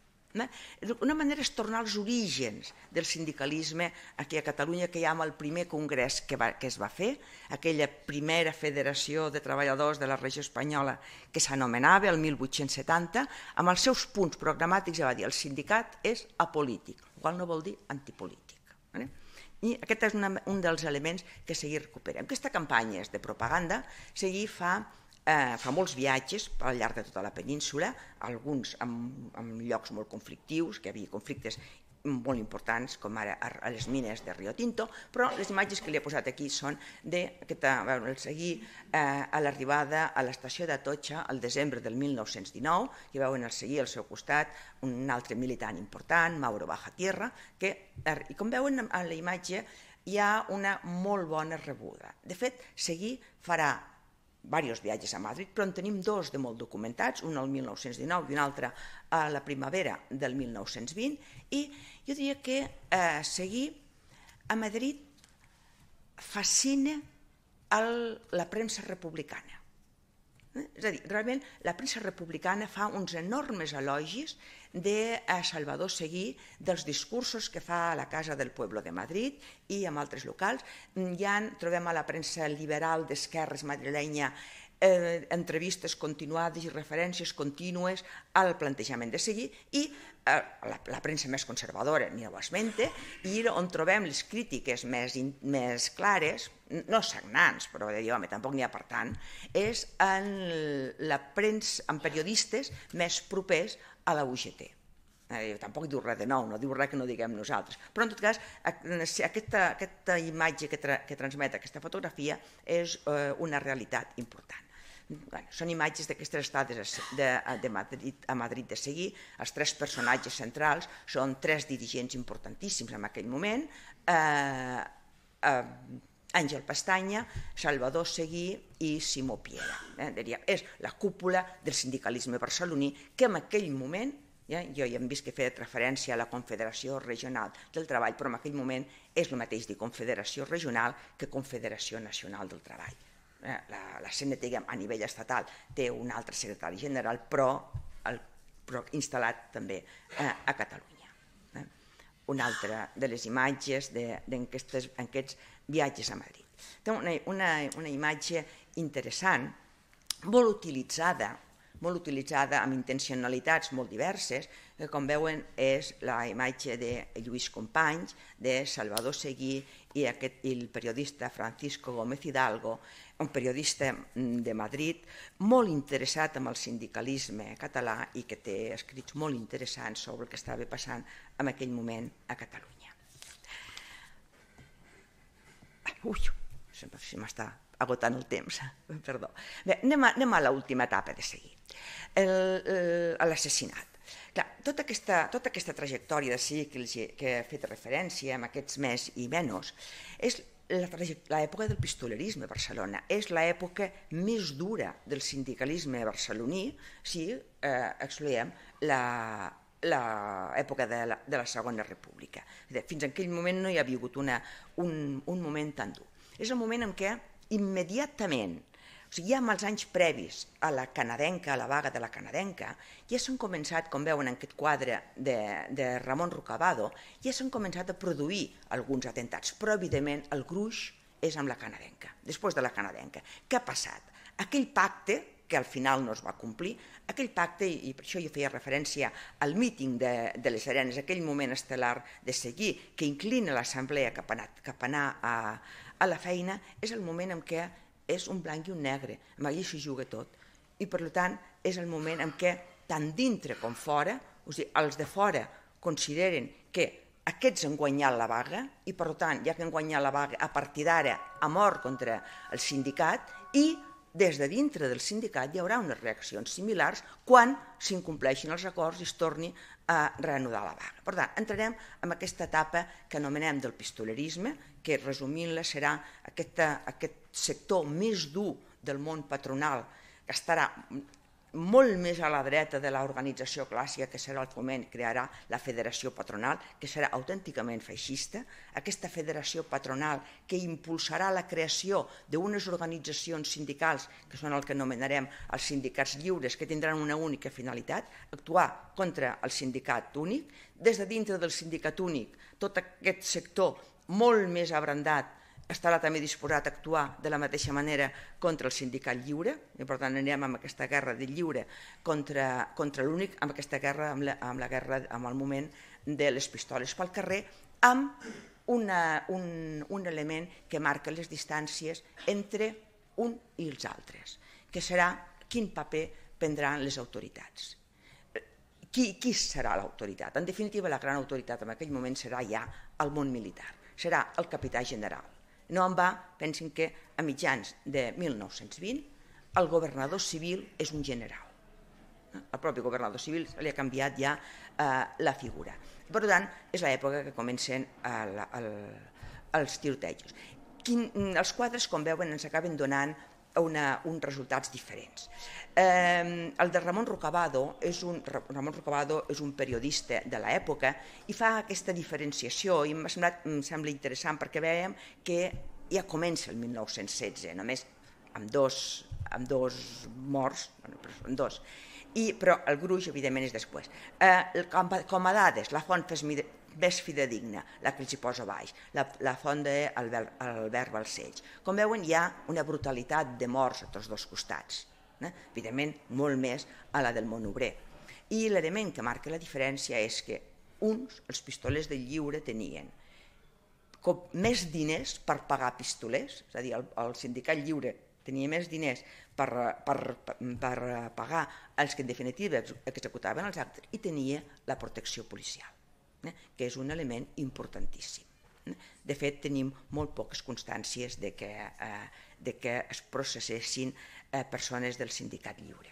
Una manera és tornar als orígens del sindicalisme aquí a Catalunya, que hi ha amb el primer congrés que, va, que es va fer, aquella primera federació de treballadors de la regió espanyola que s'anomenava el mil vuit-cents setanta, amb els seus punts programàtics ja va dir el sindicat és apolític, el qual no vol dir antipolític. I aquest és una, un dels elements que seguir recuperem. Aquesta campanya de propaganda seguir fa Eh, fa molts viatges al llarg de tota la península, alguns en, en llocs molt conflictius, que hi havia conflictes molt importants, com ara a les mines de Rio Tinto, però les imatges que li he posat aquí són de el seguir eh, a l'arribada a l'estació d'Atocha al desembre del mil nou-cents dinou, que veuen el seguir al seu costat un altre militant important, Mauro Bajatierra, que, i com veuen a la imatge, hi ha una molt bona rebuda. De fet, seguir farà diversos viatges a Madrid, però en tenim dos de molt documentats, un al mil nou-cents dinou i un altre a la primavera del mil nou-cents vint, i jo diria que eh, seguir a Madrid fascina el, la premsa republicana. Eh? És a dir, realment la premsa republicana fa uns enormes elogis de Salvador Seguí, dels discursos que fa a la Casa del Pueblo de Madrid i en altres locals. Ja trobem a la premsa liberal d'esquerres madrilenya eh, entrevistes continuades i referències contínues al plantejament de Seguí, i eh, la, la premsa més conservadora ni ho esmente, i on trobem les crítiques més, més clares, no sagnants, però de dir, home, tampoc n'hi ha per tant, és en la premsa, en periodistes més propers a la U G T. Eh, tampoc diu res de nou, no diu res que no diguem nosaltres, però en tot cas aquesta, aquesta imatge que, tra que transmet aquesta fotografia és eh, una realitat important. Bueno, són imatges d'aquestes estades de, de Madrid, a Madrid de Seguí. Els tres personatges centrals són tres dirigents importantíssims en aquell moment, eh, eh, Àngel Pestanya, Salvador Seguí i Simó Piera. Eh? És la cúpula del sindicalisme barceloní que en aquell moment, ja, jo ja hem vist que he fet referència a la Confederació Regional del Treball, però en aquell moment és el mateix dir Confederació Regional que Confederació Nacional del Treball. Eh? La, la C N T a nivell estatal té un altre secretari general, però, el, però instal·lat també eh, a Catalunya. Eh? Una altra de les imatges d'aquests viatges a Madrid. Té una, una, una imatge interessant, molt utilitzada, molt utilitzada amb intencionalitats molt diverses, que com veuen és la imatge de Lluís Companys, de Salvador Seguí i, aquest, i el periodista Francisco Gómez Hidalgo, un periodista de Madrid molt interessat en el sindicalisme català i que té escrits molt interessants sobre el que estava passant en aquell moment a Catalunya. Ui, si m'està agotant el temps, perdó. Bé, anem a, anem a l'última etapa de seguir, l'assassinat. Clar, tota aquesta, tota aquesta trajectòria de seguir que, que he fet referència amb aquests més i menys és l'època del pistolerisme a Barcelona, és l'època més dura del sindicalisme barceloní si eh, excloem la l'època de, la, de la Segona República. Fins en aquell moment no hi ha hagut una, un, un moment tan dur. És el moment en què immediatament, o sigui, ja en els anys previs a la canadenca, a la vaga de la canadenca, ja s'han començat, com veuen en aquest quadre de, de Ramon Rocabado, ja s'han començat a produir alguns atentats, però evidentment el gruix és amb la canadenca, després de la canadenca. Què ha passat? Aquell pacte, que al final no es va complir, aquell pacte, i per això jo feia referència al míting de, de les Arenes, aquell moment estel·lar de seguir, que inclina l'assemblea cap a anar, cap a, anar a, a la feina, és el moment en què és un blanc i un negre, amb allà s'hi juga tot. I per tant és el moment en què tant dintre com fora, o sigui, els de fora consideren que aquests han guanyat la vaga i per tant, ja que han guanyat la vaga, a partir d'ara ha mort contra el sindicat i des de dintre del sindicat hi haurà unes reaccions similars quan s'incompleixin els acords i es torni a reanudar la vaga. Per tant, entrarem en aquesta etapa que anomenem del pistolerisme, que resumint-la serà aquesta, aquest sector més dur del món patronal, que estarà molt més a la dreta de l'organització clàssica, que serà el Foment, crearà la Federació Patronal, que serà autènticament feixista, aquesta federació patronal que impulsarà la creació d'unes organitzacions sindicals, que són el que anomenarem els sindicats lliures, que tindran una única finalitat, actuar contra el sindicat únic. Des de dintre del sindicat únic, tot aquest sector molt més abrandat estarà també disposat a actuar de la mateixa manera contra el sindicat lliure, i per tant anirem amb aquesta guerra del lliure contra, contra l'únic, amb aquesta guerra, amb la, amb la guerra, amb el moment de les pistoles pel carrer, amb una, un, un element que marca les distàncies entre un i els altres, que serà quin paper prendran les autoritats. Qui, qui serà l'autoritat? En definitiva, la gran autoritat en aquell moment serà ja el món militar, serà el capità general. No en va, pensin que a mitjans de mil nou-cents vint el governador civil és un general. El propi governador civil li ha canviat ja eh, la figura. Per tant, és l'època que comencen el, el, els tirotejos. Quin, els quadres, com veuen, ens acaben donant una, uns resultats diferents. Eh, el de Ramon Rocabado és un, Ramon Rocabado és un periodista de l'època i fa aquesta diferenciació i m'ha semblat, em sembla interessant perquè veiem que ja comença el mil nou-cents setze, només amb dos, amb dos morts, bueno, però són dos, I, però el gruix evidentment és després. Eh, com, com a dades, la font més fidedigna, la que els hi posa baix, la, la font d'Albert Balcells. Com veuen, hi ha una brutalitat de morts a tots dos costats, eh? Evidentment molt més a la del món obrer. I l'element que marca la diferència és que uns, els pistolers del lliure, tenien com més diners per pagar pistolers, és a dir, el, el sindicat lliure tenia més diners per, per, per pagar els que en definitiva executaven els actes i tenia la protecció policial, eh? Que és un element importantíssim. De fet, tenim molt poques constàncies de que, eh, de que es processessin eh, persones del sindicat lliure.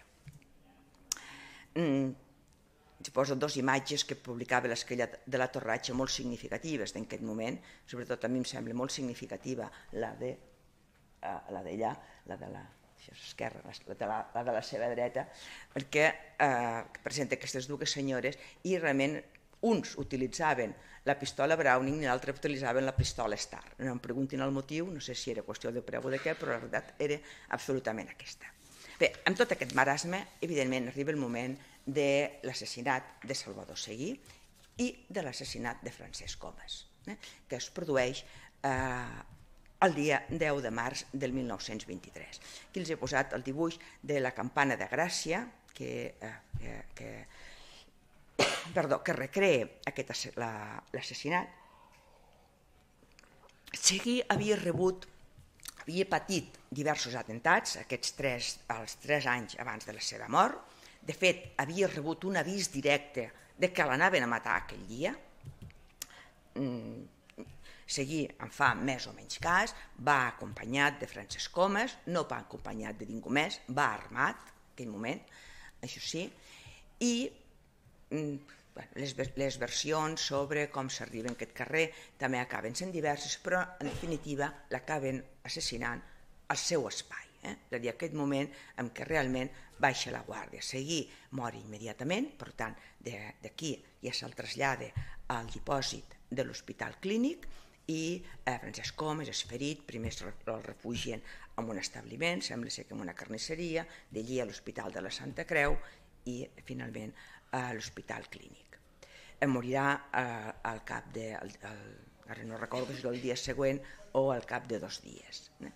Mm, es posen dues imatges que publicava l'Esquella de la Torratxa molt significatives en aquest moment, sobretot a mi em sembla molt significativa la de eh, la d'allà, la de la esquerra, la de la, la de la seva dreta, perquè eh, presenta aquestes dues senyores i realment uns utilitzaven la pistola Browning i l'altre utilitzaven la pistola Star. No em preguntin el motiu, no sé si era qüestió de preu o de què, però la veritat era absolutament aquesta. Bé, amb tot aquest marasme, evidentment, arriba el moment de l'assassinat de Salvador Seguí i de l'assassinat de Francesc Comas, eh, que es produeix eh, el dia deu de març del mil nou-cents vint-i-tres. Aquí els he posat el dibuix de la campana de Gràcia, que, eh, que, que, perdó, que recrea aquest, l'assassinat. Seguí havia rebut havia patit diversos atentats aquests tres, els tres anys abans de la seva mort. De fet, havia rebut un avís directe de que l'anaven a matar aquell dia. Seguí en fa més o menys cas, va acompanyat de Francesc Comas, no va acompanyat de ningú més, va armat en aquell moment, això sí, i les, les versions sobre com s'arriba en aquest carrer també acaben sent diverses, però en definitiva l'acaben assassinant al seu espai. Eh? És a dir, aquest moment en què realment baixa la guàrdia. Seguí mor immediatament, per tant, d'aquí ja se'l trasllada al dipòsit de l'Hospital Clínic i eh, Francesc Comas és ferit, primer el refugien en un establiment, sembla ser que en una carnisseria, d'allí a l'Hospital de la Santa Creu i finalment a l'Hospital Clínic. Eh, morirà eh, al cap de, el, el, ara no recordo si és el dia següent o al cap de dos dies. Eh?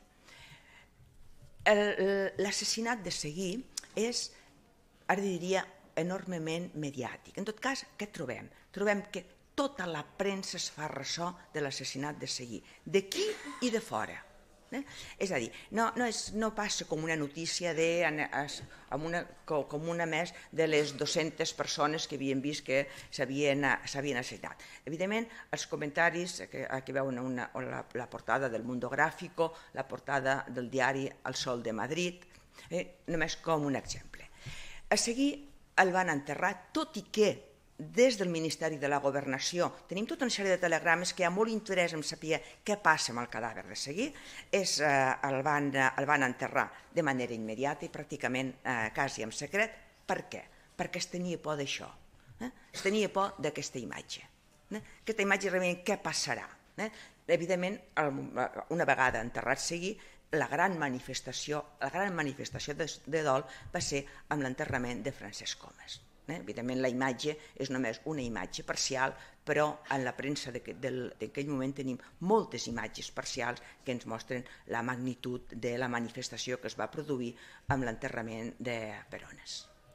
L'assassinat de Seguí és, ara diria, enormement mediàtic. En tot cas, què trobem? Trobem que tota la premsa es fa ressò de l'assassinat de Seguí, d'aquí i de fora. Eh? És a dir, no, no, és, no passa com una notícia de, amb una, com una més de les dues-centes persones que havien vist que s'havien assassinat. Evidentment, els comentaris, que aquí veuen una, la, la portada del Mundo Gráfico, la portada del diari El Sol de Madrid, eh, només com un exemple. A Seguí el van enterrar, tot i que des del Ministeri de la Governació tenim tota una sèrie de telegrames que hi ha molt interès en saber què passa amb el cadàver de Seguí, és, eh, el, van, el van enterrar de manera immediata i pràcticament eh, quasi en secret. Per què? Perquè es tenia por d'això, eh? es tenia por d'aquesta imatge. Eh? Aquesta imatge realment què passarà? Eh? Evidentment, una vegada enterrat Seguí, la gran manifestació, la gran manifestació de, de dol va ser amb l'enterrament de Francesc Comas. Eh? Evidentment, la imatge és només una imatge parcial, però en la premsa d'aquell moment tenim moltes imatges parcials que ens mostren la magnitud de la manifestació que es va produir amb l'enterrament de Perones.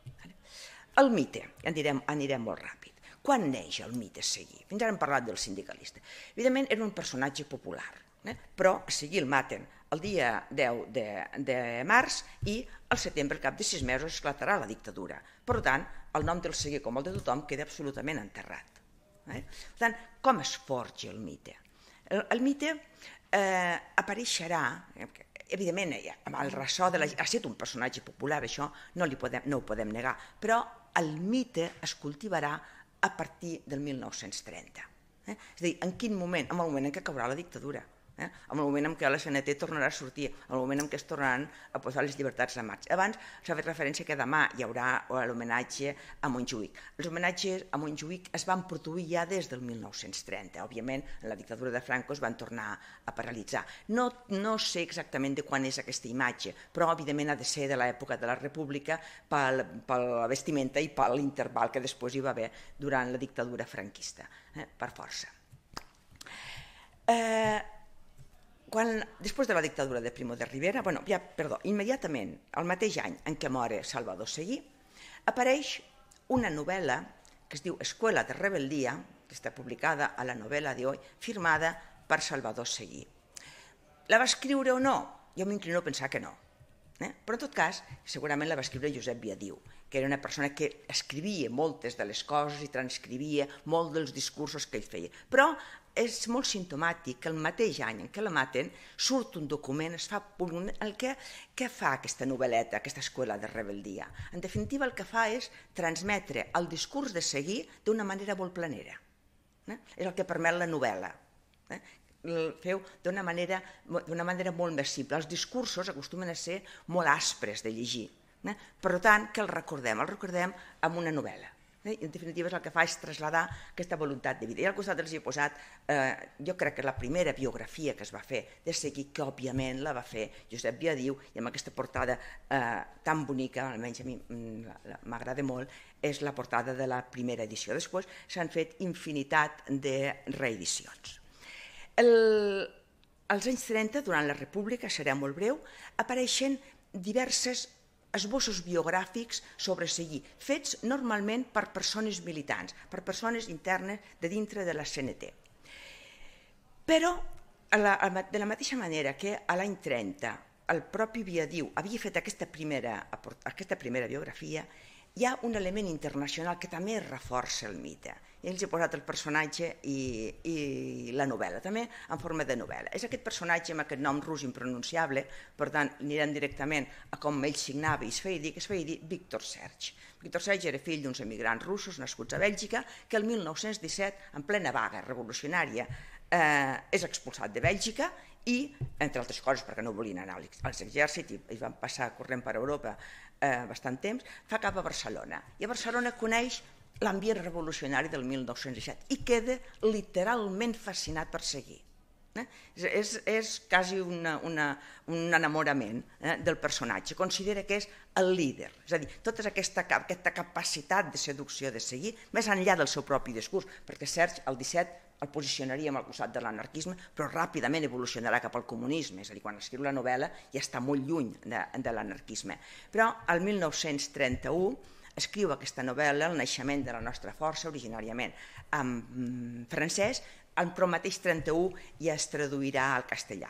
El mite, anirem, anirem molt ràpid. Quan neix el mite Seguí? Fins ara hem parlat del sindicalista. Evidentment, era un personatge popular, eh? però a Seguí el maten el dia deu de, de març i al setembre, al cap de sis mesos, esclatarà la dictadura. Per tant, el nom del Seguí, com el de tothom, queda absolutament enterrat. Eh? Per tant, com es forja el mite? El, el mite eh, apareixerà, eh, evidentment, amb el ressò de la... Ha estat un personatge popular, això no, li podem, no ho podem negar, però el mite es cultivarà a partir del mil nou-cents trenta. Eh? És a dir, en quin moment? En el moment en què caurà la dictadura. Eh? En el moment en què la C N T tornarà a sortir, en el moment en què es tornaran a posar les llibertats en marxa. Abans s'ha fet referència que demà hi haurà l'homenatge a Montjuïc. Els homenatges a Montjuïc es van produir ja des del mil nou-cents trenta. Òbviament, en la dictadura de Franco es van tornar a paralitzar. No, no sé exactament de quan és aquesta imatge, però evidentment ha de ser de l'època de la República per la vestimenta i per l'interval que després hi va haver durant la dictadura franquista, eh? per força. Eh... Quan, després de la dictadura de Primo de Rivera, bueno, ja, perdó, immediatament, el mateix any en què mor Salvador Seguí, apareix una novel·la que es diu Escuela de Rebeldía, que està publicada a la Novela de Hoy, firmada per Salvador Seguí. La va escriure o no? Jo m'inclino a pensar que no. Eh? Però en tot cas, segurament la va escriure Josep Viadiu, que era una persona que escrivia moltes de les coses i transcrivia molt dels discursos que ell feia. Però és molt simptomàtic que el mateix any en què la maten surt un document, es fa el que, què fa aquesta novel·leta, aquesta escuela de rebeldia? En definitiva, el que fa és transmetre el discurs de Seguí d'una manera molt planera. Eh? És el que permet la novel·la. Eh? El feu d'una manera, d'una manera molt més simple. Els discursos acostumen a ser molt aspres de llegir. Eh? Per tant, que el recordem? El recordem amb una novel·la. I en definitiva el que fa és traslladar aquesta voluntat de vida. I al costat els he posat, eh, jo crec que la primera biografia que es va fer de Seguí, que òbviament la va fer Josep Viadiu, i amb aquesta portada eh, tan bonica, almenys a mi m'agrada molt, és la portada de la primera edició. Després s'han fet infinitat de reedicions. El, als anys trenta, durant la República, serà molt breu, apareixen diverses esbossos biogràfics sobre Seguí, fets normalment per persones militants, per persones internes de dintre de la C N T. Però, de la mateixa manera que a l'any trenta el propi Viadiu havia fet aquesta primera, aquesta primera biografia, hi ha un element internacional que també reforça el mite. I els he posat el personatge i, i la novel·la, també en forma de novel·la. És aquest personatge amb aquest nom rus impronunciable, per tant, anirem directament a com ell signava i es feia dir, que es feia dir Víctor Serge. Víctor Serge era fill d'uns emigrants russos nascuts a Bèlgica, que el mil nou-cents disset, en plena vaga revolucionària, eh, és expulsat de Bèlgica i, entre altres coses, perquè no volien anar als exèrcits i van passar corrent per Europa eh, bastant temps, fa cap a Barcelona. I a Barcelona coneix l'ambient revolucionari del mil nou-cents disset i queda literalment fascinat per seguir. Eh? És, és quasi una, una, un enamorament eh, del personatge. Considera que és el líder, és a dir, tota aquesta, aquesta capacitat de seducció de seguir, més enllà del seu propi discurs, perquè Serge el disset el posicionaríem al costat de l'anarquisme, però ràpidament evolucionarà cap al comunisme, és a dir, quan escriu la novel·la ja està molt lluny de, de l'anarquisme. Però el mil nou-cents trenta-u escriu aquesta novel·la, El naixement de la nostra força, originàriament en francès, però el mateix trenta-u ja es traduirà al castellà.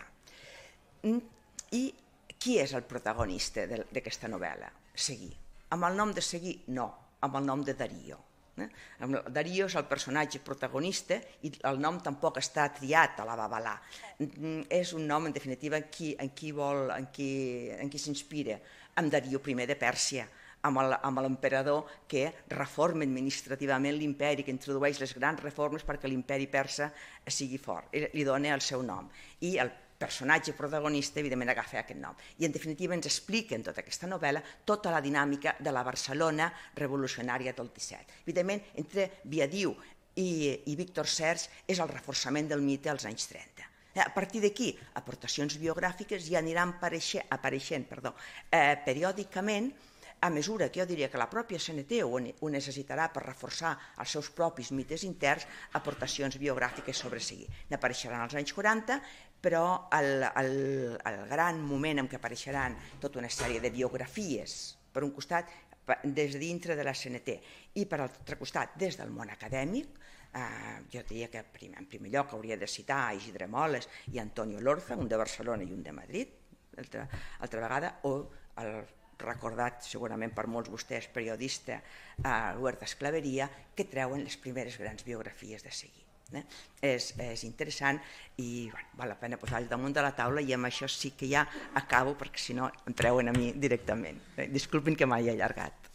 I qui és el protagonista d'aquesta novel·la? Seguí. Amb el nom de Seguí? No, amb el nom de Darío. Darío és el personatge protagonista i el nom tampoc està triat a la babalà. És un nom, en definitiva, en qui, en qui, vol, en qui, en qui s'inspira, amb Darío primer de Pèrsia, amb l'emperador que reforma administrativament l'imperi, que introdueix les grans reformes perquè l'imperi persa sigui fort, li dona el seu nom. I el personatge protagonista, evidentment, agafa aquest nom. I, en definitiva, ens explica en tota aquesta novel·la tota la dinàmica de la Barcelona revolucionària del disset. Evidentment, entre Viadiu i, i Víctor Serge és el reforçament del mite als anys trenta. A partir d'aquí, aportacions biogràfiques ja aniran apareixent, apareixent perdó, eh, periòdicament, a mesura que jo diria que la pròpia C N T ho necessitarà per reforçar els seus propis mites interns, aportacions biogràfiques sobre Seguí. N'apareixeran als anys quaranta, però el, el, el gran moment en què apareixeran tota una sèrie de biografies, per un costat, des de dintre de la C N T, i per l'altre costat, des del món acadèmic, eh, jo diria que en primer lloc hauria de citar Isidre Moles i Antonio Lorza, un de Barcelona i un de Madrid, altra, altra vegada, o el recordat segurament per molts vostès, periodista Huerta Esclaveria, que treuen les primeres grans biografies de Seguí. Eh? És, és interessant i bueno, val la pena posar-ho damunt de la taula i amb això sí que ja acabo perquè si no em treuen a mi directament. Eh? Disculpin que m'hagi allargat.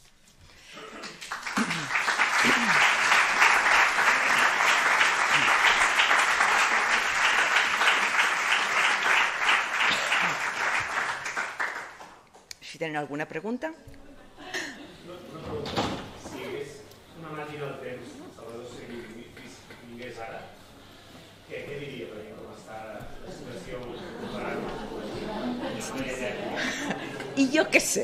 Si tenen alguna pregunta? Una pregunta. Si hi hagués una màquina del temps, Salvador Seguí vingués ara, què, què diria, perquè com està la situació comparant amb aquella època? I jo què sé?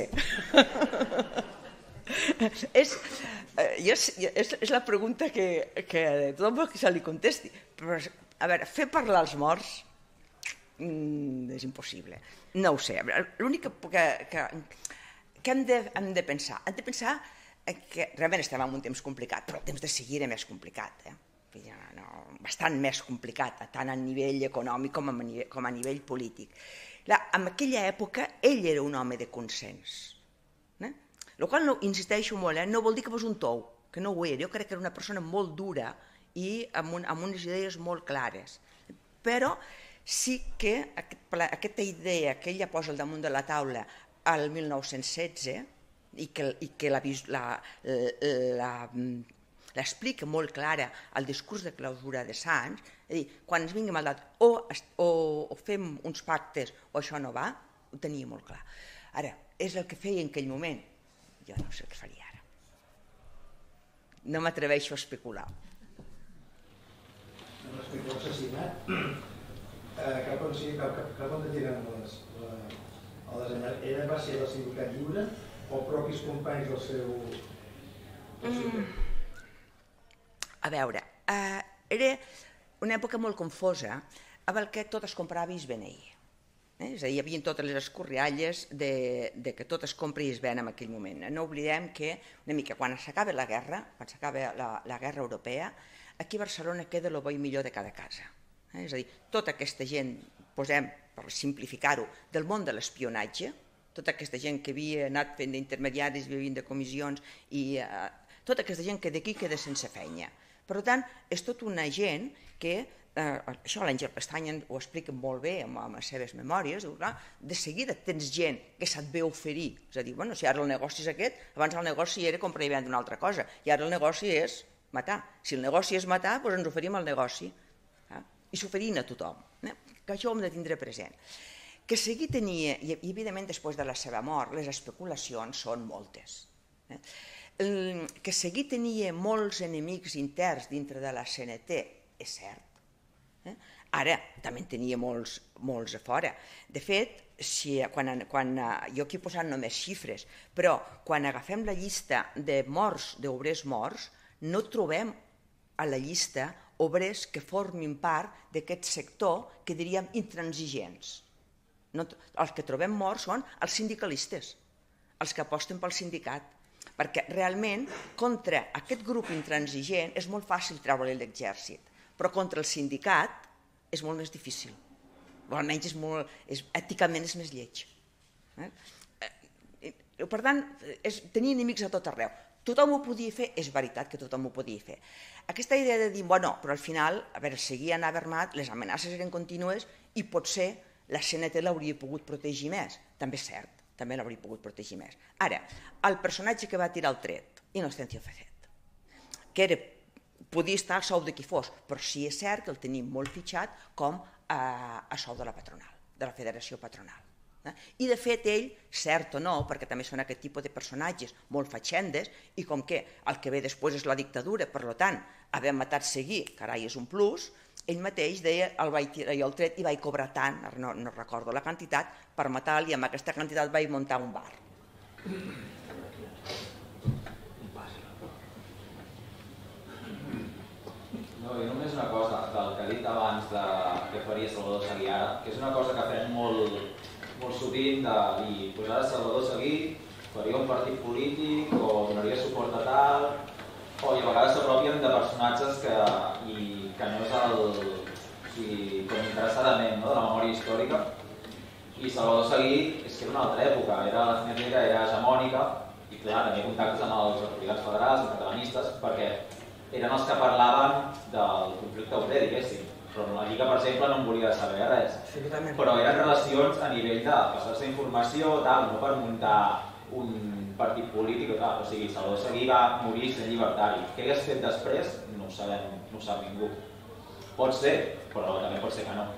és, és, és, és la pregunta que, que tothom vol que se li contesti. Però, a veure, fer parlar els morts mm, és impossible. No ho sé. L'únic que, que, que hem, de, hem de pensar, hem de pensar que realment estem en un temps complicat, però el temps de Seguí era més complicat, eh? No, bastant més complicat, tant a nivell econòmic com a nivell, com a nivell polític. La, en aquella època ell era un home de consens. Eh? El qual, no, insisteixo molt, eh? No vol dir que fos un tou, que no ho era. Jo crec que era una persona molt dura i amb, un, amb unes idees molt clares. Però sí que aquest, aquesta idea que ella posa al damunt de la taula al mil nou-cents setze i que, i que la, la, la, l'explica molt clara al discurs de clausura de Sants, és a dir, quan ens vingui maldat o, o, o fem uns pactes o això no va, ho tenia molt clar. Ara, és el que feia en aquell moment? Jo no sé què faria ara. No m'atreveixo a especular. Respecte a l'assassinat, Eh, cap on, sí, cap, cap, cap on tiren les, la, el desenllaç? Era va ser del sindicat lliure o propis companys del seu... Del seu... Mm. A veure, eh, era una època molt confosa amb el que tot es comprava i es beneïa. Eh? És a dir, hi havia totes les escorrialles de, de que tot es compra i es ven en aquell moment. No oblidem que una mica quan s'acaba la guerra, quan s'acaba la, la guerra europea, aquí a Barcelona queda el bo i millor de cada casa. És a dir, tota aquesta gent, posem, per simplificar-ho, del món de l'espionatge, tota aquesta gent que havia anat fent d'intermediaris, vivint de comissions, i eh, tota aquesta gent que d'aquí queda sense feina. Per tant, és tota una gent que, eh, això l'Àngel Pestany ho explica molt bé amb, amb les seves memòries, diu, clar, de seguida tens gent que se't ve oferir, és a dir, bueno, si ara el negoci és aquest, abans el negoci era comprar i vendre una altra cosa, i ara el negoci és matar. Si el negoci és matar, doncs ens oferim el negoci. Eh? I s'oferint a tothom. Eh? Que això ho hem de tindre present. Que Seguí tenia, i evidentment després de la seva mort, les especulacions són moltes. Eh? El, que Seguí tenia molts enemics interns dintre de la C N T, és cert. Eh? Ara, també en tenia molts, molts a fora. De fet, si, quan, quan, jo aquí he posat només xifres, però quan agafem la llista de morts, d'obrers morts, no trobem a la llista obrers que formin part d'aquest sector que diríem intransigents. No, els que trobem morts són els sindicalistes, els que aposten pel sindicat, perquè realment contra aquest grup intransigent és molt fàcil treure l'exèrcit, però contra el sindicat és molt més difícil, o almenys és molt, és, èticament és més lleig. Eh? Per tant, és, tenir enemics a tot arreu. Tothom ho podia fer, és veritat que tothom ho podia fer. Aquesta idea de dir, bueno, però al final, a veure, Seguí anava armat, les amenaces eren contínues i potser la C N T l'hauria pogut protegir més. També és cert, també l'hauria pogut protegir més. Ara, el personatge que va tirar el tret, Inocencio Fecet, que era, podia estar al sou de qui fos, però sí és cert que el tenim molt fitxat com a, a sou de la patronal, de la Federació Patronal. I de fet ell, cert o no, perquè també són aquest tipus de personatges molt fatxendes, i com que el que ve després és la dictadura, per tant, haver matat Seguí, carai, és un plus, ell mateix deia, el vaig tirar jo el tret i vaig cobrar tant, no, no recordo la quantitat, per matar-lo, i amb aquesta quantitat vaig muntar un bar. No, i només una cosa, del que ha dit abans de què faria Salvador Seguí ara, que és una cosa que fem molt, molt sovint de dir, doncs ara Salvador Seguí faria un partit polític o donaria suport a tal, o i a vegades s'apropien de personatges que, i, que no és el, o sigui, com interessadament, no?, de la memòria històrica. I Salvador Seguí és que era una altra època, era la C N T que era hegemònica, i clar, tenia contactes amb els republicans federals, els catalanistes, perquè eren els que parlaven del conflicte obrer, diguéssim. Però la Lliga, per exemple, no en volia saber res. Però eren relacions a nivell de passar-se informació, tal, no per muntar un partit polític o tal. O sigui, Salvador Seguí va morir sent llibertari. Què hagués fet després? No ho sabem, no ho sap ningú. Pot ser, però també pot ser que no.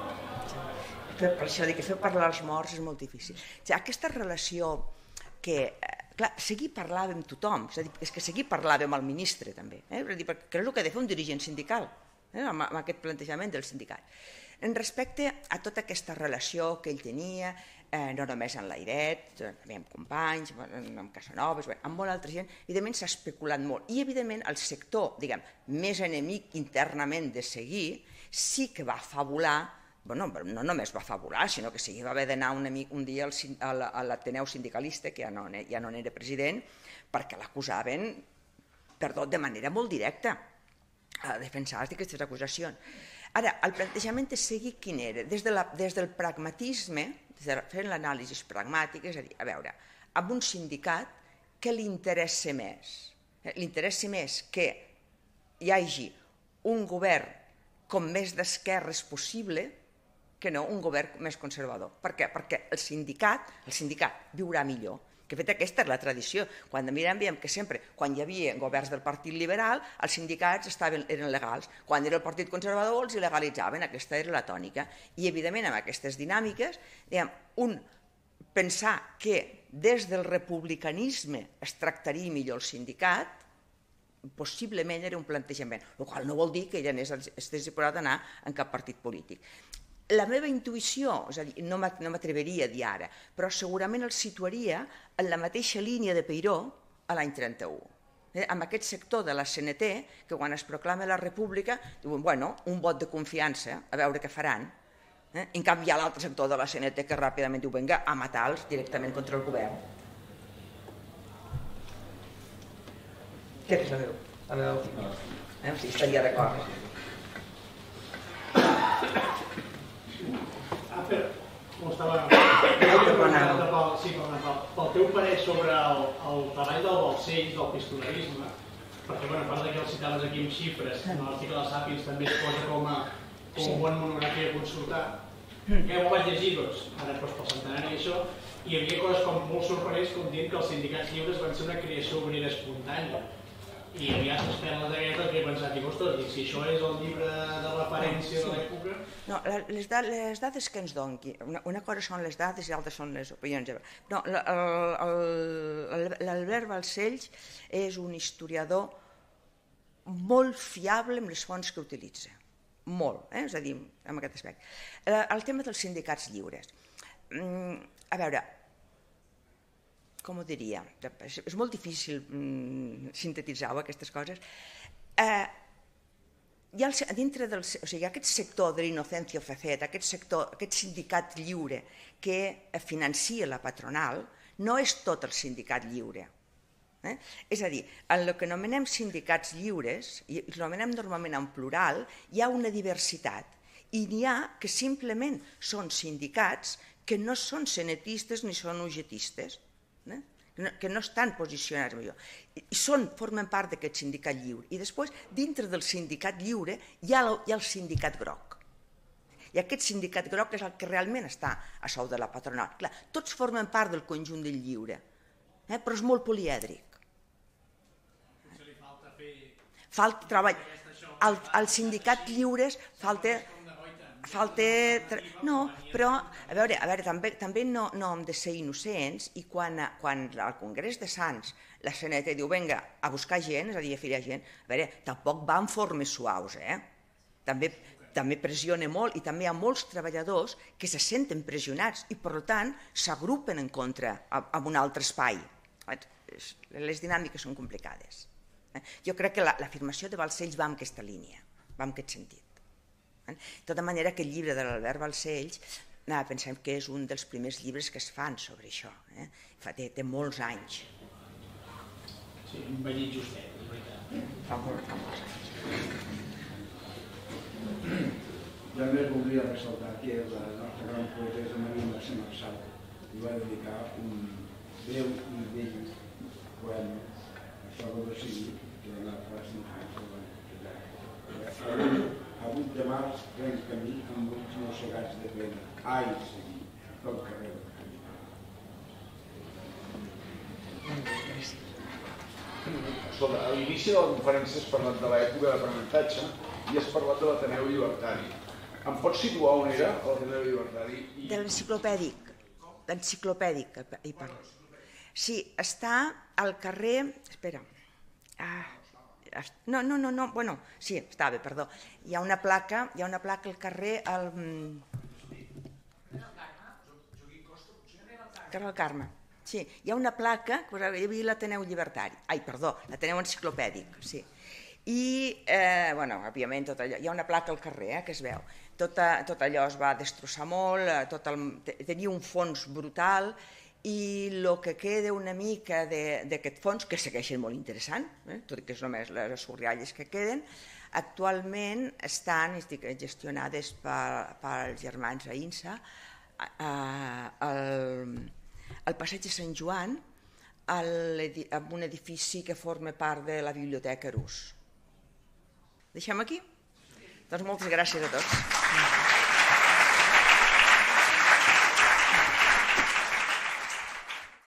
Per això dic que fer parlar els morts és molt difícil. Aquesta relació que... Clar, Seguí parlava amb tothom, és a dir, és que Seguí parlava amb el ministre també, eh? Perquè és el que ha de fer un dirigent sindical, eh? amb, amb aquest plantejament del sindicat. En respecte a tota aquesta relació que ell tenia, eh, no només amb l'Airet, també amb Companys, amb Casanovas, amb molta altra gent, evidentment s'ha especulat molt. I evidentment el sector, diguem, més enemic internament de Seguí, sí que va fabular. Bueno, no només va fabular, sinó que Seguí va haver d'anar un, un dia a l'Ateneu Sindicalista, que ja no, ja no n'era president, perquè l'acusaven, perdó, de manera molt directa, a defensar d'aquestes acusacions. Ara, el plantejament de Seguí quin era? Des, de la, des del pragmatisme, des de fer l'anàlisi pragmàtica, és a dir, a veure, amb un sindicat, què li interessa més? Li interessa més que hi hagi un govern com més d'esquerres possible, que no un govern més conservador. Per què? Perquè el sindicat, el sindicat viurà millor. Que fet aquesta és la tradició. Quan mirem veiem que sempre, quan hi havia governs del Partit Liberal, els sindicats estaven, eren legals. Quan era el Partit Conservador els il·legalitzaven, aquesta era la tònica. I evidentment amb aquestes dinàmiques, diguem, un pensar que des del republicanisme es tractaria millor el sindicat, possiblement era un plantejament, el qual no vol dir que ella estigués disposat a anar en cap partit polític. La meva intuïció, és a dir, no m'atreveria a dir ara, però segurament el situaria en la mateixa línia de Peiró a l'any trenta-u. Eh, amb aquest sector de la C N T, que quan es proclama la República, diuen, bueno, un vot de confiança, a veure què faran. Eh? En canvi, hi ha l'altre sector de la C N T que ràpidament diu, vinga, a matar-los directament contra el govern. Què és la veu? La veu. Eh? Sí, estaria d'acord. Estava... Sí, pel teu parer sobre el, el treball del Balcells, del pistolerisme, perquè, bueno, a part que el citaves aquí amb xifres, en l'article de Sàpiens també es posa com a, com a bona monografia a consultar. Ja ho vaig llegir, doncs, ara doncs, pel centenari i això, i hi havia coses com molt sorprenents, com dient que els sindicats lliures van ser una creació obrera espontània. I hi havia les perles d'aquestes que he pensat, dic, ostres, si això és el llibre de referència de l'època... No, les, da les dades que ens doni, una, una cosa són les dades i altres són les opinions. No, l'Albert Balcells és un historiador molt fiable amb les fonts que utilitza. Molt, eh? És a dir, en aquest aspecte. El tema dels sindicats lliures. A veure, com ho diria? És molt difícil mm, sintetitzar aquestes coses. Eh, hi ha el, dintre del, o sigui, aquest sector de l'Inocencio Faceta, aquest, sector, aquest sindicat lliure que financia la patronal, no és tot el sindicat lliure. Eh? És a dir, en el que anomenem sindicats lliures, i els anomenem normalment en plural, hi ha una diversitat. I n'hi ha que simplement són sindicats que no són senetistes ni són ugetistes, eh? que no estan posicionats millor. I són, formen part d'aquest sindicat lliure. I després, dintre del sindicat lliure, hi ha, hi ha el sindicat groc. I aquest sindicat groc és el que realment està a sou de la patronal. Clar, tots formen part del conjunt del lliure, eh? Però és molt polièdric. Potser li falta fer... Falta treball. Al, al sindicat lliures falta... Falta... No, però, a veure, a veure també, també no, no hem de ser innocents i quan, quan al Congrés de Sants la C N T diu, vinga, a buscar gent, és a dir, a filar gent, a veure, tampoc va en formes suaus, eh? També, també pressiona molt i també hi ha molts treballadors que se senten pressionats i, per tant, s'agrupen en contra en un altre espai. Les dinàmiques són complicades. Jo crec que l'afirmació de Balcells va en aquesta línia, va en aquest sentit. De tota manera, aquest llibre de l'Albert Balcells pensem que és un dels primers llibres que es fan sobre això. Eh? Té, té molts anys. Sí, un vellit justet, és veritat. Fa molts anys. Jo més voldria ressaltar que la nostra gran poetessa Maria Mercè Marçal li va dedicar un breu i vell poema a Salvador Seguí, que va anar fa cinc anys. A vuit de març pren camí amb ulls mossegats de pena. Ai, Seguí, pel carrer del camí. Escolta, a l'inici de la conferència has parlat de l'època d'aprenentatge i has parlat de l'Ateneu Llibertari. Em pots situar on era l'Ateneu Llibertari? I... De l'enciclopèdic. L'enciclopèdic, hi parlo. Sí, està al carrer... Espera. Ah... No, no, no, no, bueno, sí, està bé, perdó. Hi ha una placa, hi ha una placa al carrer... Al... Carrer del Carme. Sí, hi ha una placa, hi havia l'Ateneu Llibertari. Ai, perdó, l'Ateneu Enciclopèdic, sí. I, eh, bueno, òbviament, tot allò, hi ha una placa al carrer, eh, que es veu. Tot, tot allò es va destrossar molt, tot el, tenia un fons brutal, i el que queda una mica d'aquest fons, que segueixen molt interessant, eh? Tot i que és només les surrialles que queden, actualment estan gestionades pels germans Aïnsa al passeig de Sant Joan, en un edifici que forma part de la Biblioteca Arús. Deixem aquí? Doncs moltes gràcies a tots.